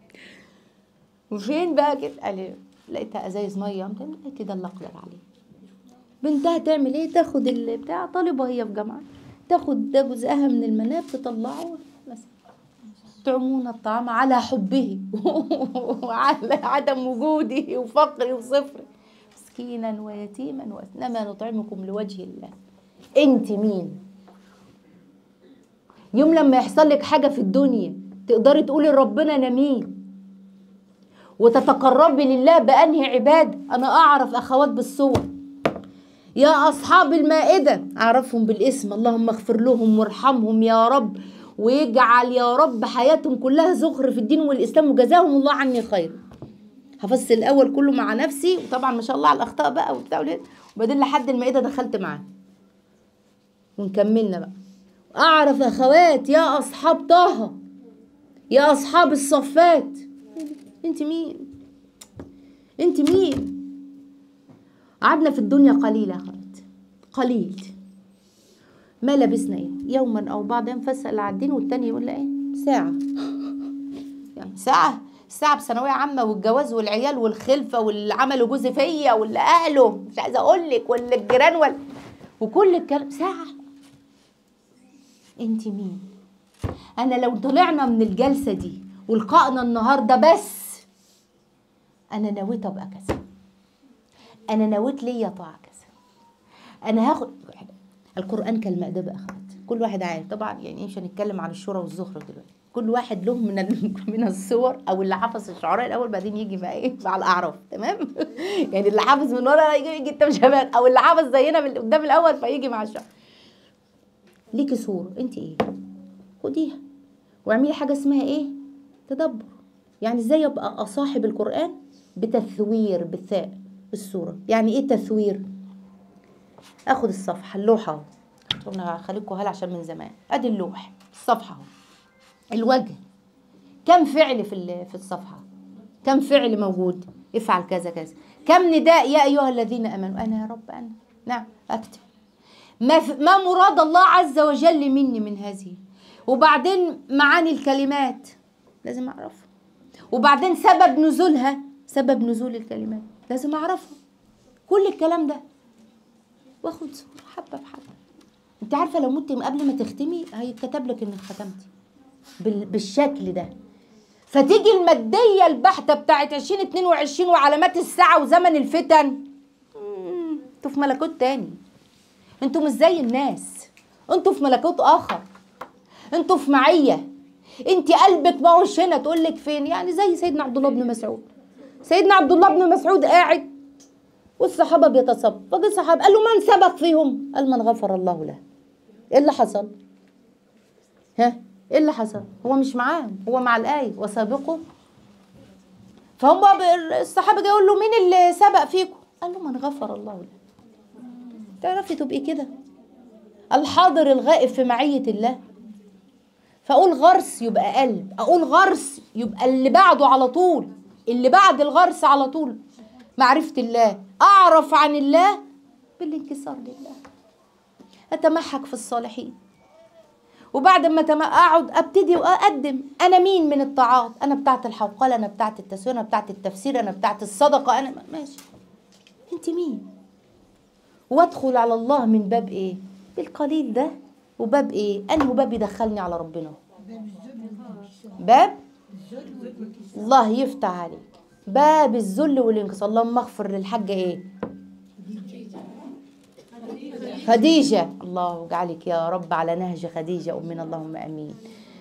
وفين بقى كده؟ قال لي لقيتها ازايز ميه. قلت ده اللي اقدر عليه. بنتها تعمل ايه؟ تاخد البتاع طالبه هي في جامعه تاخد ده جزءها من المناب تطلعه مثلا تعمون الطعام على حبه وعلى عدم وجوده وفقري وصفري مسكينا ويتيما وانما نطعمكم لوجه الله. انت مين؟ يوم لما يحصل لك حاجه في الدنيا تقدري تقولي لربنا انا مين وتتقربي لله بانهي عباده؟ انا اعرف اخوات بالصور يا اصحاب المائده اعرفهم بالاسم. اللهم اغفر لهم وارحمهم يا رب ويجعل يا رب حياتهم كلها زخر في الدين والاسلام وجزاهم الله عني خير. حفظت الاول كله مع نفسي وطبعا ما شاء الله على الاخطاء بقى وبتاع وبعدين لحد المائده دخلت معاه ونكملنا بقى. اعرف اخوات يا اصحاب طه يا اصحاب الصفات. انت مين؟ انت مين؟ قعدنا في الدنيا قليله يا اخوات قليل. ما لبسنا ايه؟ يوما او بعض يوم فاسال على الدين والتاني يقول لها ايه؟ ساعه. يعني ساعه ساعه بثانويه عامه والجواز والعيال والخلفه واللي عملوا جوزي فيا واللي اهله مش عايزه اقول لك واللي الجيران وال... وكل الكلام ساعه. انت مين؟ انا لو طلعنا من الجلسه دي ولقائنا النهارده بس انا نويت ابقى كذا انا نويت ليا طاعه كذا انا هاخد القرآن كالمأدبة يا أخوات. كل واحد عارف طبعا يعني مش هنتكلم عن الشورى والزخرف دلوقتي. كل واحد له من من الصور او اللي حفظ الشعراء الاول بعدين يجي بقى ايه مع الاعراف تمام. يعني اللي حافظ من ورا يجي, يجي انت مش هبال او اللي حافظ زينا من قدام الاول فيجي مع الشعر. ليكي صورة انت ايه؟ خديها واعملي حاجة اسمها ايه؟ تدبر. يعني ازاي ابقى اصاحب القرآن؟ بتثوير بالثاء الصورة. يعني ايه تثوير؟ اخد الصفحه اللوحه اهو انا هخليكم هلا عشان من زمان. ادي اللوح الصفحه اهو الوجه كم فعل في في الصفحه؟ كم فعل موجود؟ افعل كذا كذا. كم نداء يا ايها الذين امنوا؟ انا يا رب انا نعم اكتب ما ما مراد الله عز وجل مني من هذه. وبعدين معاني الكلمات لازم اعرفها. وبعدين سبب نزولها سبب نزول الكلمات لازم اعرفها. كل الكلام ده واخد صورة حبة بحبة. انت عارفة لو مت قبل ما تختمي هيتكتب لك انك ختمتي بالشكل ده. فتيجي المادية البحتة بتاعت عشرين اتنين وعشرين وعلامات الساعة وزمن الفتن انتوا في ملكوت تاني. انتوا مش زي الناس. انتوا في ملكوت اخر. انتوا في معية. انت قلبك ما هوش هنا تقول لك فين. يعني زي سيدنا عبد الله بن مسعود. سيدنا عبد الله بن مسعود قاعد والصحابه بيتصبوا. فجاء الصحابه قال له من سبق فيهم؟ قال من غفر الله له. ايه اللي حصل؟ ها ايه اللي حصل؟ هو مش معاهم هو مع الايه وسابقوا. فهم الصحابه جاي يقول له مين اللي سبق فيكم؟ قال له من غفر الله له. تعرفي تبقي كده الحاضر الغائب في معيه الله. فاقول غرس يبقى قلب، اقول غرس يبقى اللي بعده على طول، اللي بعد الغرس على طول معرفة الله. أعرف عن الله بالانكسار لله. أتمحك في الصالحين وبعد ما أقعد أبتدي وأقدم أنا مين من الطاعات. أنا بتاعت الحوقلة أنا بتاعت التسوية أنا بتاعت التفسير أنا بتاعت الصدقة أنا ماشي. أنت مين؟ وأدخل على الله من باب إيه؟ بالقليل ده وباب إيه؟ أنه باب يدخلني على ربنا. باب الله يفتح عليك باب الذل والانكسار. اللهم اغفر للحاجه ايه؟ خديجه. الله يجعلك يا رب على نهج خديجه امنا اللهم امين.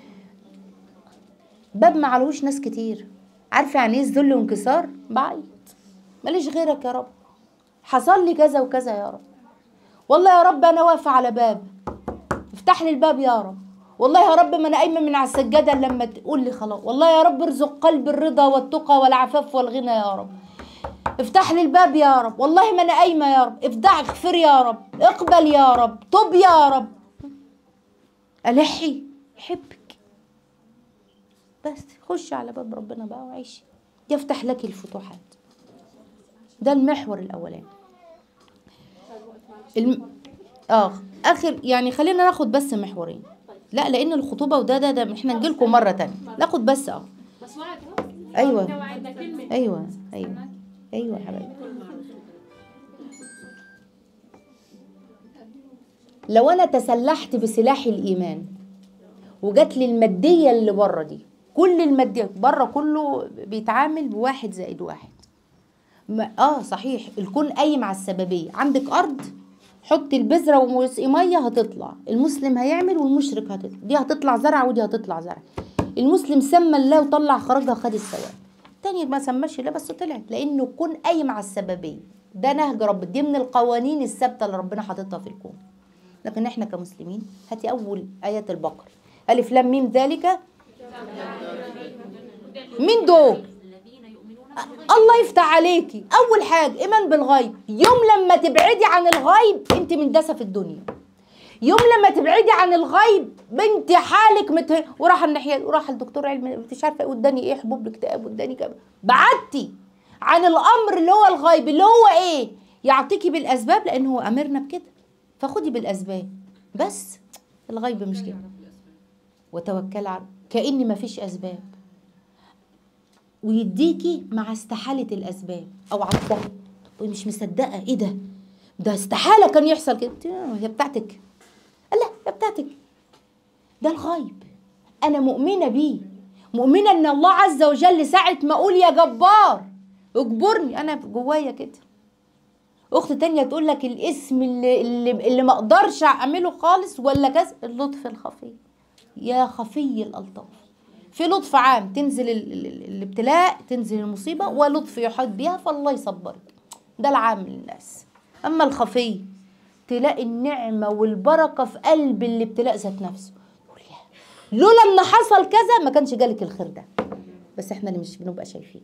باب ما علوش ناس كتير. عارفه يعني ايه الذل وانكسار؟ بعيط ماليش غيرك يا رب. حصل لي كذا وكذا يا رب. والله يا رب انا واقفه على باب افتح لي الباب يا رب. والله يا رب ما انا قايمه من على السجاده لما تقول لي خلاص. والله يا رب ارزق قلب الرضا والتقى والعفاف والغنى يا رب. افتح لي الباب يا رب. والله ما انا قايمه يا رب. افتح اغفر يا رب. اقبل يا رب. طب يا رب. ألحي يحبك، بس خش على باب ربنا بقى وعيشي، يفتح لك الفتوحات. ده المحور الأولاني. الم... اه اخر يعني خلينا ناخد بس محورين، لا لان الخطوبه وده ده ده احنا نجي لكم مره تانية، ناخد بس اه ايوه ايوه ايوه ايوه يا حبايبي. لو انا تسلحت بسلاح الايمان وجات لي الماديه اللي بره دي، كل الماديات بره كله بيتعامل بواحد زائد واحد. ما اه صحيح الكون قايم على السببيه، عندك ارض حط البذره ومسقي ميه هتطلع، المسلم هيعمل والمشرك هتطلع، دي هتطلع زرع ودي هتطلع زرع. المسلم سمى الله وطلع خرجها خد الثواب، التاني ما سماش الله بس طلعت، لانه الكون قايم على السببيه. ده نهج رب، دي من القوانين الثابته اللي ربنا حاططها في الكون. لكن احنا كمسلمين هاتي اول ايات البقره، الف لام ميم ذلك. مين دول؟ الله يفتح عليكي. اول حاجه ايمان بالغيب، يوم لما تبعدي عن الغيب انت مندسه في الدنيا. يوم لما تبعدي عن الغيب بنت حالك مت... وراح الناحيه وراح الدكتور علم مش عارفه واداني ايه حبوب الاكتئاب واداني كده، بعدتي عن الامر اللي هو الغيب اللي هو ايه؟ يعطيكي بالاسباب لان هو امرنا بكده، فخدي بالاسباب بس. الغيب مش كده. وتوكل على كأن مفيش اسباب، ويديكي مع استحالة الأسباب أو عطلها ومش مصدقة إيه ده؟ ده استحالة كان يحصل كده. هي بتاعتك؟ لا هي بتاعتك، ده الغيب. أنا مؤمنة بيه، مؤمنة إن الله عز وجل ساعة ما أقول يا جبار اجبرني، أنا جوايا كده. أخت تانية تقول لك الاسم اللي, اللي, اللي ما أقدرش أعمله خالص ولا كذا، اللطف الخفي. يا خفي الألطاف، في لطف عام تنزل الابتلاء تنزل المصيبة، ولطف يحيط بها فالله يصبرك، ده العام للناس. أما الخفي تلاقي النعمة والبركة في قلب الابتلاء ذات نفسه، لولا ان حصل كذا ما كانش جالك الخير ده، بس احنا اللي مش بنبقى شايفين.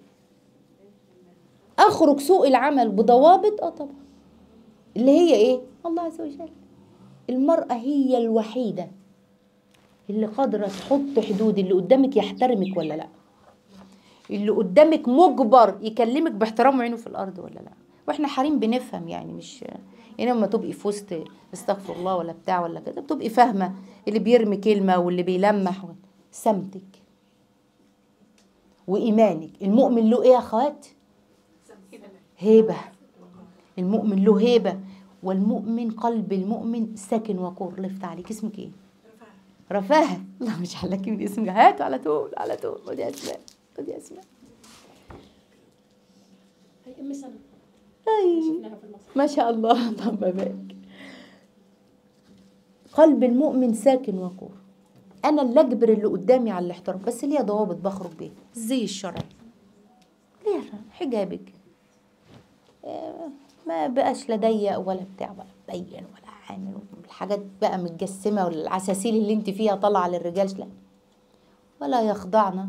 اخرج سوء العمل بضوابط، اه طبعا، اللي هي ايه؟ الله عز وجل. المرأة هي الوحيدة اللي قادرة تحط حدود، اللي قدامك يحترمك ولا لا، اللي قدامك مجبر يكلمك باحترام وعينه في الارض ولا لا. واحنا حريم بنفهم يعني، مش يعني لما تبقي في وسط استغفر الله ولا بتاع ولا كده بتبقي فاهمه اللي بيرمي كلمه واللي بيلمح، سمتك وايمانك. المؤمن له ايه يا اخوات؟ هيبه. المؤمن له هيبه، والمؤمن قلب المؤمن ساكن وقور. الله يفتح عليك. اسمك ايه؟ رفاهه. الله مش حلاكي من اسمك، هاتوا على طول على طول. ودي اسماء ودي اسماء هي ام سنه. أي ما شاء الله. طب بارك. قلب المؤمن ساكن وقور. انا اللي اجبر اللي قدامي على الاحترام، بس ليا ضوابط بخرج بيها. الزي الشرعي ليه؟ حجابك ما بقاش لا ضيق ولا بتاع ولا بين ولا عامل الحاجات بقى متجسمه، ولا العساسيل اللي انت فيها طالعه للرجال، لا. ولا يخضعنا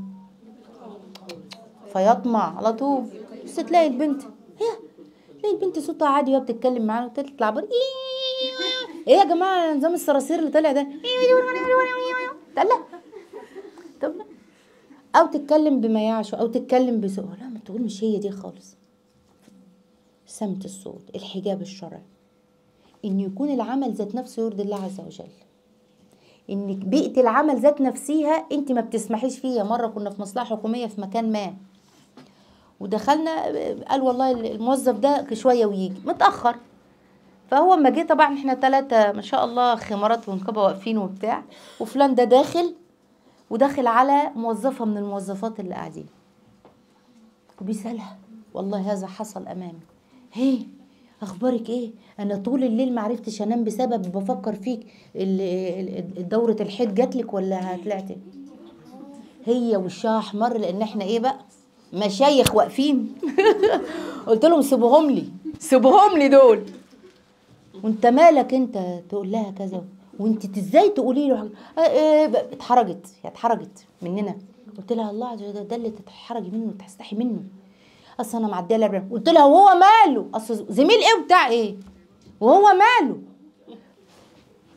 فيطمع على طول. بس تلاقي البنت هي تلاقي البنت صوتها عادي وهي بتتكلم معانا وتطلع بره ايه يا جماعه نظام الصراصير اللي طالع ده؟ لا طب لا. او تتكلم بما يعشو او تتكلم بسوء، لا ما تقول مش هي دي خالص. سمت الصوت، الحجاب الشرعي، ان يكون العمل ذات نفسه يرضي الله عز وجل، ان بيئه العمل ذات نفسها انت ما بتسمحيش فيها. مره كنا في مصلحه حكوميه في مكان ما، ودخلنا قال والله الموظف ده شويه ويجي متاخر، فهو اما جه طبعا احنا ثلاثه ما شاء الله خمارات ونقابه واقفين وبتاع، وفلان ده داخل وداخل على موظفه من الموظفات اللي قاعدين وبيسالها والله هذا حصل امامي، هي اخبارك ايه؟ انا طول الليل ما عرفتش انام بسبب بفكر فيك، دوره الحيض جاتلك ولا هتلعتي؟ هي وشها احمر لان احنا ايه بقى مشايخ واقفين. قلت لهم سيبوهم لي سيبوهم لي دول، وانت مالك انت تقول لها كذا وانت ازاي تقولي له؟ اتحرجت هي اتحرجت مننا. قلت لها الله عز وجل ده اللي تتحرجي منه وتستحي منه. اصل انا معديه لها. قلت لها وهو ماله؟ اصل زميل ايه وبتاع ايه وهو ماله؟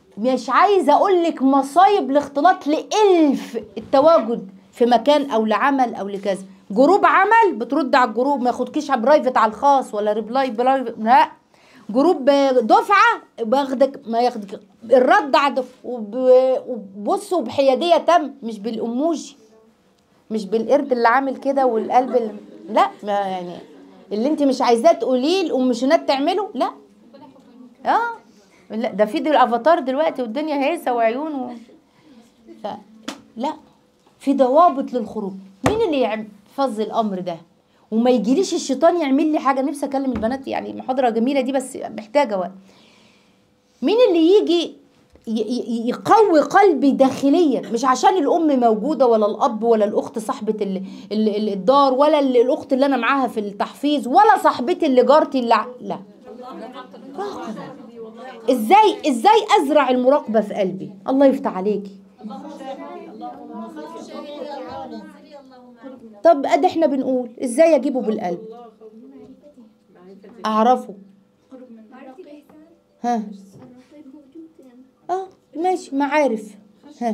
مش عايزه اقول لك مصايب الاختلاط لالف التواجد في مكان او لعمل او لكذا. جروب عمل بترد على الجروب، ما ياخدكيش على برايفت على الخاص ولا ريبلاي برايفت، لا. جروب دفعه باخدك ما ياخدك الرد على وبصوا بحياديه تم، مش بالاموجي، مش بالقرد اللي عامل كده والقلب اللي لا، ما يعني اللي انت مش عايزاه تقوليه الامشنات تعمله، لا. اه لا، ده في دي الافاتار دلوقتي والدنيا هيسه وعيون و... ف... لا، في ضوابط للخروج. مين اللي يحفظ الامر ده وما يجيليش الشيطان يعمل لي حاجه؟ نفسي اكلم البنات، يعني محاضره جميله دي بس محتاجه وقت. مين اللي يجي يقوي قلبي داخليا، مش عشان الام موجوده ولا الاب ولا الاخت صاحبه الدار ولا الاخت اللي انا معاها في التحفيظ ولا صاحبتي اللي جارتي اللي لا. ازاي ازاي ازرع المراقبه في قلبي؟ الله يفتح عليكي. طب ادي احنا بنقول ازاي اجيبه بالقلب، اعرفه. ها اه ماشي، معارف. ها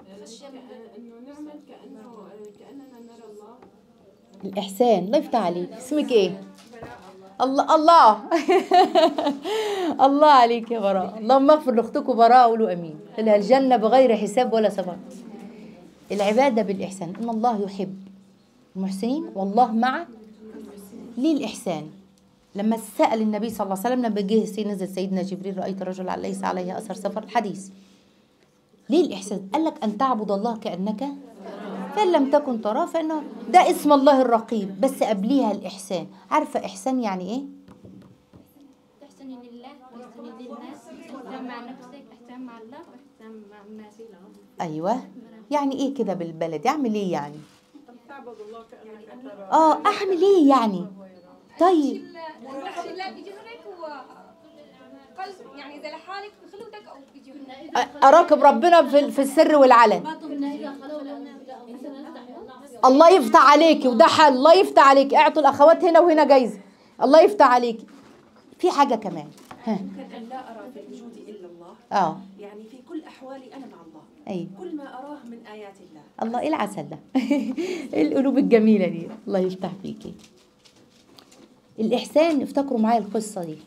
الاحسان. الله يفتح عليك. اسمك ايه؟ الله الله الله عليك يا براء. اللهم اغفر لاختكم براء، قولوا امين. لها الجنه بغير حساب ولا سبب. العباده بالاحسان، ان الله يحب المحسنين والله مع ليه الاحسان. لما سأل النبي صلى الله عليه وسلم لما جه نزل سيدنا جبريل رأيت رجل ليس عليه أثر سفر، الحديث ليه الإحسان؟ قال لك أن تعبد الله كأنك فإن لم تكن تراه فإنه ده اسم الله الرقيب، بس قبليها الإحسان. عارفة إحسان يعني إيه؟ تحسني لله وتحسني للناس، إحسان مع نفسك، إحسان مع الله، وإحسان مع الناس. أيوة، يعني إيه كده بالبلد؟ أعمل إيه يعني؟ آه أعمل إيه يعني؟ طيب وحش الله بجهرك وقلب، يعني زي لحالك في خلوتك او بجهرك. اراقب ربنا في في السر والعلن. الله يفتح عليكي، وده حل. الله يفتح عليكي. اعطوا الاخوات هنا وهنا جايزه. الله يفتح عليكي. في حاجه كمان، ها ممكن ان لا ارى في الوجود الا الله. اه يعني في كل احوالي انا مع الله. ايوه، كل ما اراه من ايات الله. الله ايه العسل ده ايه القلوب الجميله دي. الله يفتح فيكي. الإحسان، افتكروا معايا القصة دي.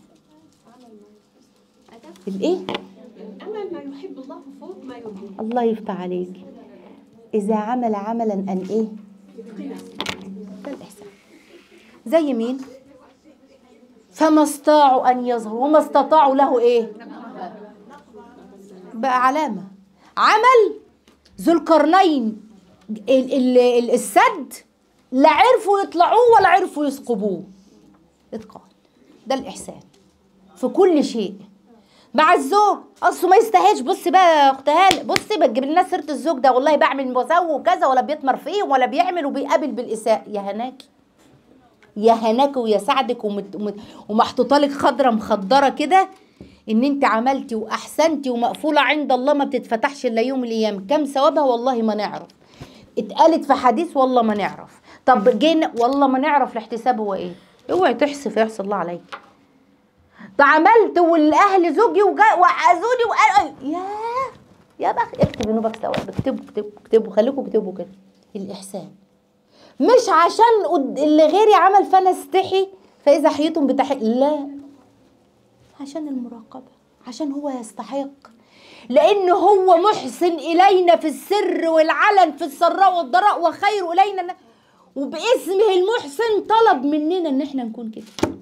الإيه؟ أمل ما يحب الله فوق ما يبغض. الله يفتح عليك. إذا عمل عملا أن إيه؟ ده الإحسان. زي مين؟ فما استطاعوا أن يظهروا وما استطاعوا له إيه؟ بقى علامة. عمل ذو القرنين السد، لا عرفوا يطلعوه ولا عرفوا يثقبوه. اتقان. ده الإحسان في كل شيء. مع الزوج اصله ما يستاهلش. بصي بقى يا اخت هاله، بصي بتجيب لنا سيره الزوج ده والله بعمل وبسوي وكذا، ولا بيتمر فيه ولا بيعمل وبيقابل بالاساءه. يا هناكي يا هناكي ويا سعدك ومت... ومحطوطه لك خضره مخدره كده ان انت عملتي واحسنتي ومقفوله عند الله ما بتتفتحش الا يوم الايام. كم ثوابها والله ما نعرف. اتقالت في حديث والله ما نعرف. طب جينا والله ما نعرف الاحتساب هو ايه. اوعي تحسف يحصل الله عليك. عملت والاهل زوجي وعزوني وقالوا يا يا بخ. اكتب نوبك سوا، اكتبوا اكتبوا اكتبوا خليكم اكتبوا كده. الاحسان مش عشان اللي غيري عمل فانا استحي فاذا حييتم بتحي، لا، عشان المراقبه، عشان هو يستحق، لان هو محسن الينا في السر والعلن، في السراء والضراء، وخير الينا، وباسمه المحسن طلب مننا ان احنا نكون كده.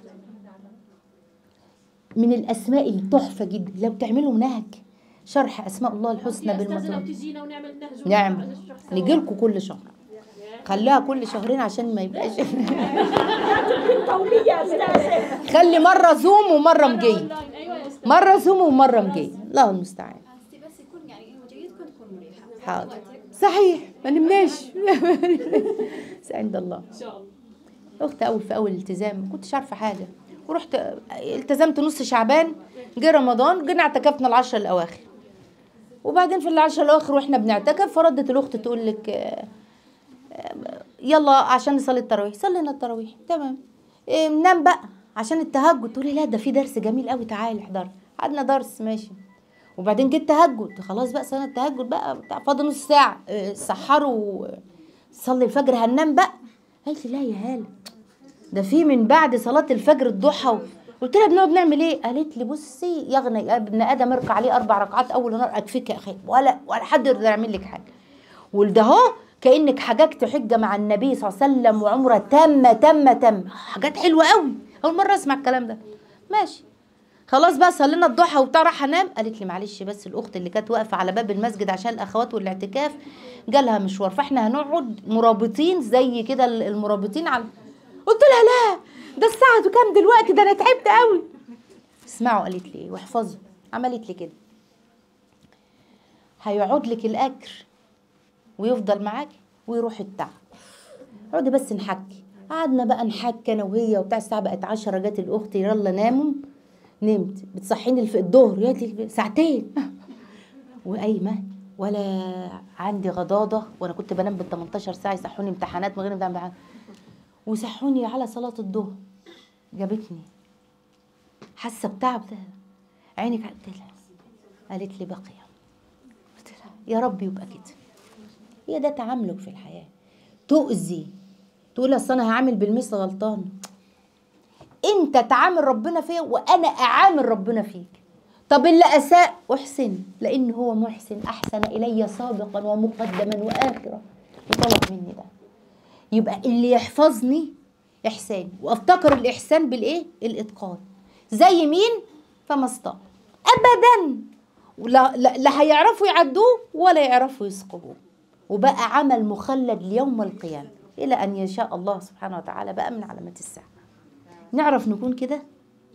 من الاسماء التحفه جدا. لو تعملوا نهج شرح اسماء الله الحسنى بالمضمون، تجينا ونعمل نهج نعم نجي لكم كل شهر. خليها كل شهرين عشان ما يبقاش خلي مره زوم ومره مجي، مره زوم ومره مجي. الله المستعان. بس يكون يعني وجهتكم تكون مريحه. حاضر. صحيح ما نمناش بس عند الله ان شاء الله. اختي اول في اول التزام ما كنتش عارفه حاجه، ورحت التزمت نص شعبان، جه رمضان جينا اعتكفنا العشر الاواخر، وبعدين في العشر الاواخر واحنا بنعتكف فردت الاخت تقول لك يلا عشان نصلي التراويح. صلينا التراويح تمام، ننام بقى عشان التهجد. تقولي لا ده في درس جميل قوي تعالي احضري. قعدنا درس ماشي، وبعدين جيت تهجد، خلاص بقى صلاه التهجد بقى بتاع فاضل نص ساعه، اه، سحروا صلي الفجر هننام بقى. قالت لي لا يا هاله، ده في من بعد صلاه الفجر الضحى. قلت لها بنقعد نعمل ايه؟ قالت لي بصي يغنى يا ابن ادم اركع عليه اربع ركعات اول النهار اكفيك يا اخي، ولا ولا حد يقدر يعمل لك حاجه. وده اهو كانك حججت حجه مع النبي صلى الله عليه وسلم وعمره تامه تامه تامه، حاجات حلوه قوي. اول مره اسمع الكلام ده. ماشي خلاص بقى صلينا الضحى وبتاع، راح انام. قالت لي معلش بس الاخت اللي كانت واقفه على باب المسجد عشان الاخوات والاعتكاف جالها مشوار، فاحنا هنقعد مرابطين زي كده المرابطين على. قلت لها لا ده الساعه كام دلوقتي، ده انا تعبت قوي. اسمعوا قالت لي ايه واحفظوا. عملت لي كده، هيقعد لك الاجر ويفضل معاكي ويروح التعب. اقعدي بس نحكي. قعدنا بقى نحكي انا وهي وبتاع. الساعه بقت عشرة، جت الاخت يلا ناموا. نمت بتصحيني في الظهر يا ساعتين وقايمه ولا عندي غضاضه، وانا كنت بنام بال تمنتاشر ساعه يصحوني امتحانات من غير امتحانات، وصحوني على صلاه الظهر. جابتني حاسه بتعب ده، عينك. قلت لها، قالت لي بقيه. قلت لها يا رب يبقى كده، هي ده تعاملك في الحياه. تؤذي تقول اصل انا هعامل بالمثل غلطان. انت تعامل ربنا فيا وانا اعامل ربنا فيك. طب اللي اساء احسن، لان هو محسن احسن الي سابقا ومقدما واخرا وطلب مني ده. يبقى اللي يحفظني احساني، وافتكر الاحسان بالايه؟ الاتقان. زي مين؟ فما استطاع ابدا. لا, لا, لا هيعرفوا يعدوه ولا يعرفوا يسقطوه، وبقى عمل مخلد ليوم القيامه الى ان يشاء الله سبحانه وتعالى. بقى من علامات الساعه. نعرف نكون كده.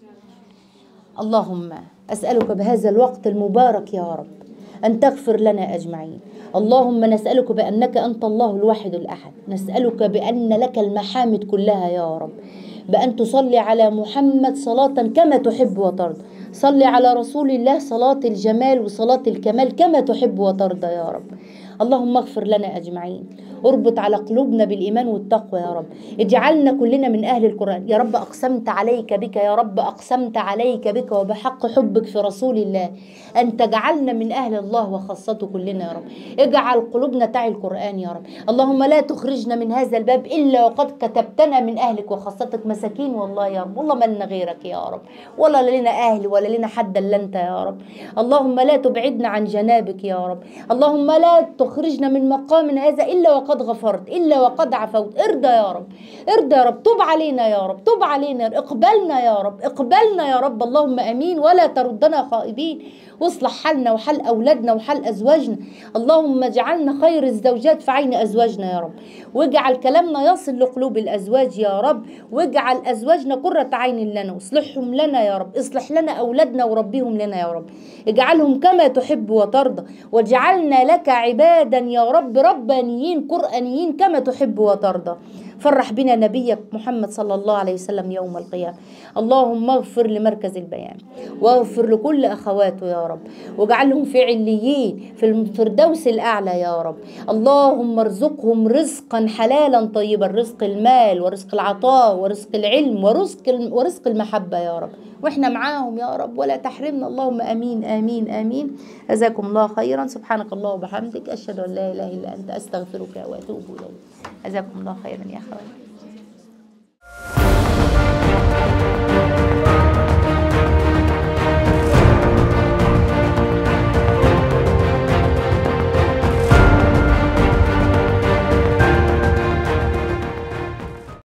اللهم أسألك بهذا الوقت المبارك يا رب أن تغفر لنا أجمعين. اللهم نسألك بأنك أنت الله الواحد الأحد، نسألك بأن لك المحامد كلها يا رب، بأن تصلي على محمد صلاة كما تحب وترضى، صلي على رسول الله صلاة الجمال وصلاة الكمال كما تحب وترضى يا رب. اللهم اغفر لنا أجمعين، اربط على قلوبنا بالإيمان والتقوى يا رب، اجعلنا كلنا من أهل القرآن يا رب. أقسمت عليك بك يا رب، أقسمت عليك بك وبحق حبك في رسول الله أن تجعلنا من أهل الله وخاصته كلنا يا رب. اجعل قلوبنا تعي القرآن يا رب. اللهم لا تخرجنا من هذا الباب إلا وقد كتبتنا من أهلك وخاصتك مساكين والله يا رب، والله ما لنا غيرك يا رب، ولا لنا أهل ولا لنا حد إلا أنت يا رب. اللهم لا تبعدنا عن جنابك يا رب. اللهم لا تخرجنا من مقام هذا إلا وقد غفرت، إلا وقد عفوت. ارضى يا رب، ارضى يا رب، تب علينا يا رب، تب علينا، اقبلنا يا رب، اقبلنا يا رب. اللهم امين. ولا تردنا خائبين، واصلح حالنا وحال اولادنا وحال ازواجنا. اللهم اجعلنا خير الزوجات في عين ازواجنا يا رب، واجعل كلامنا يصل لقلوب الازواج يا رب، واجعل ازواجنا قرة عين لنا، واصلحهم لنا يا رب، اصلح لنا اولادنا وربيهم لنا يا رب، اجعلهم كما تحب وترضى، واجعلنا لك عبادا يا رب ربانيين قرآنيين كما تحب وترضى. فرح بنا نبيك محمد صلى الله عليه وسلم يوم القيامة. اللهم اغفر لمركز البيان، واغفر لكل أخواته يا رب، واجعلهم في عليين في الفردوس الأعلى يا رب. اللهم ارزقهم رزقا حلالا طيبا، رزق المال ورزق العطاء ورزق العلم ورزق ورزق المحبة يا رب، واحنا معاهم يا رب، ولا تحرمنا. اللهم امين امين امين. جزاكم الله خيرا. سبحانك الله وبحمدك، اشهد ان لا اله الا انت، استغفرك واتوب اليك. جزاكم الله خيرا يا اخوان.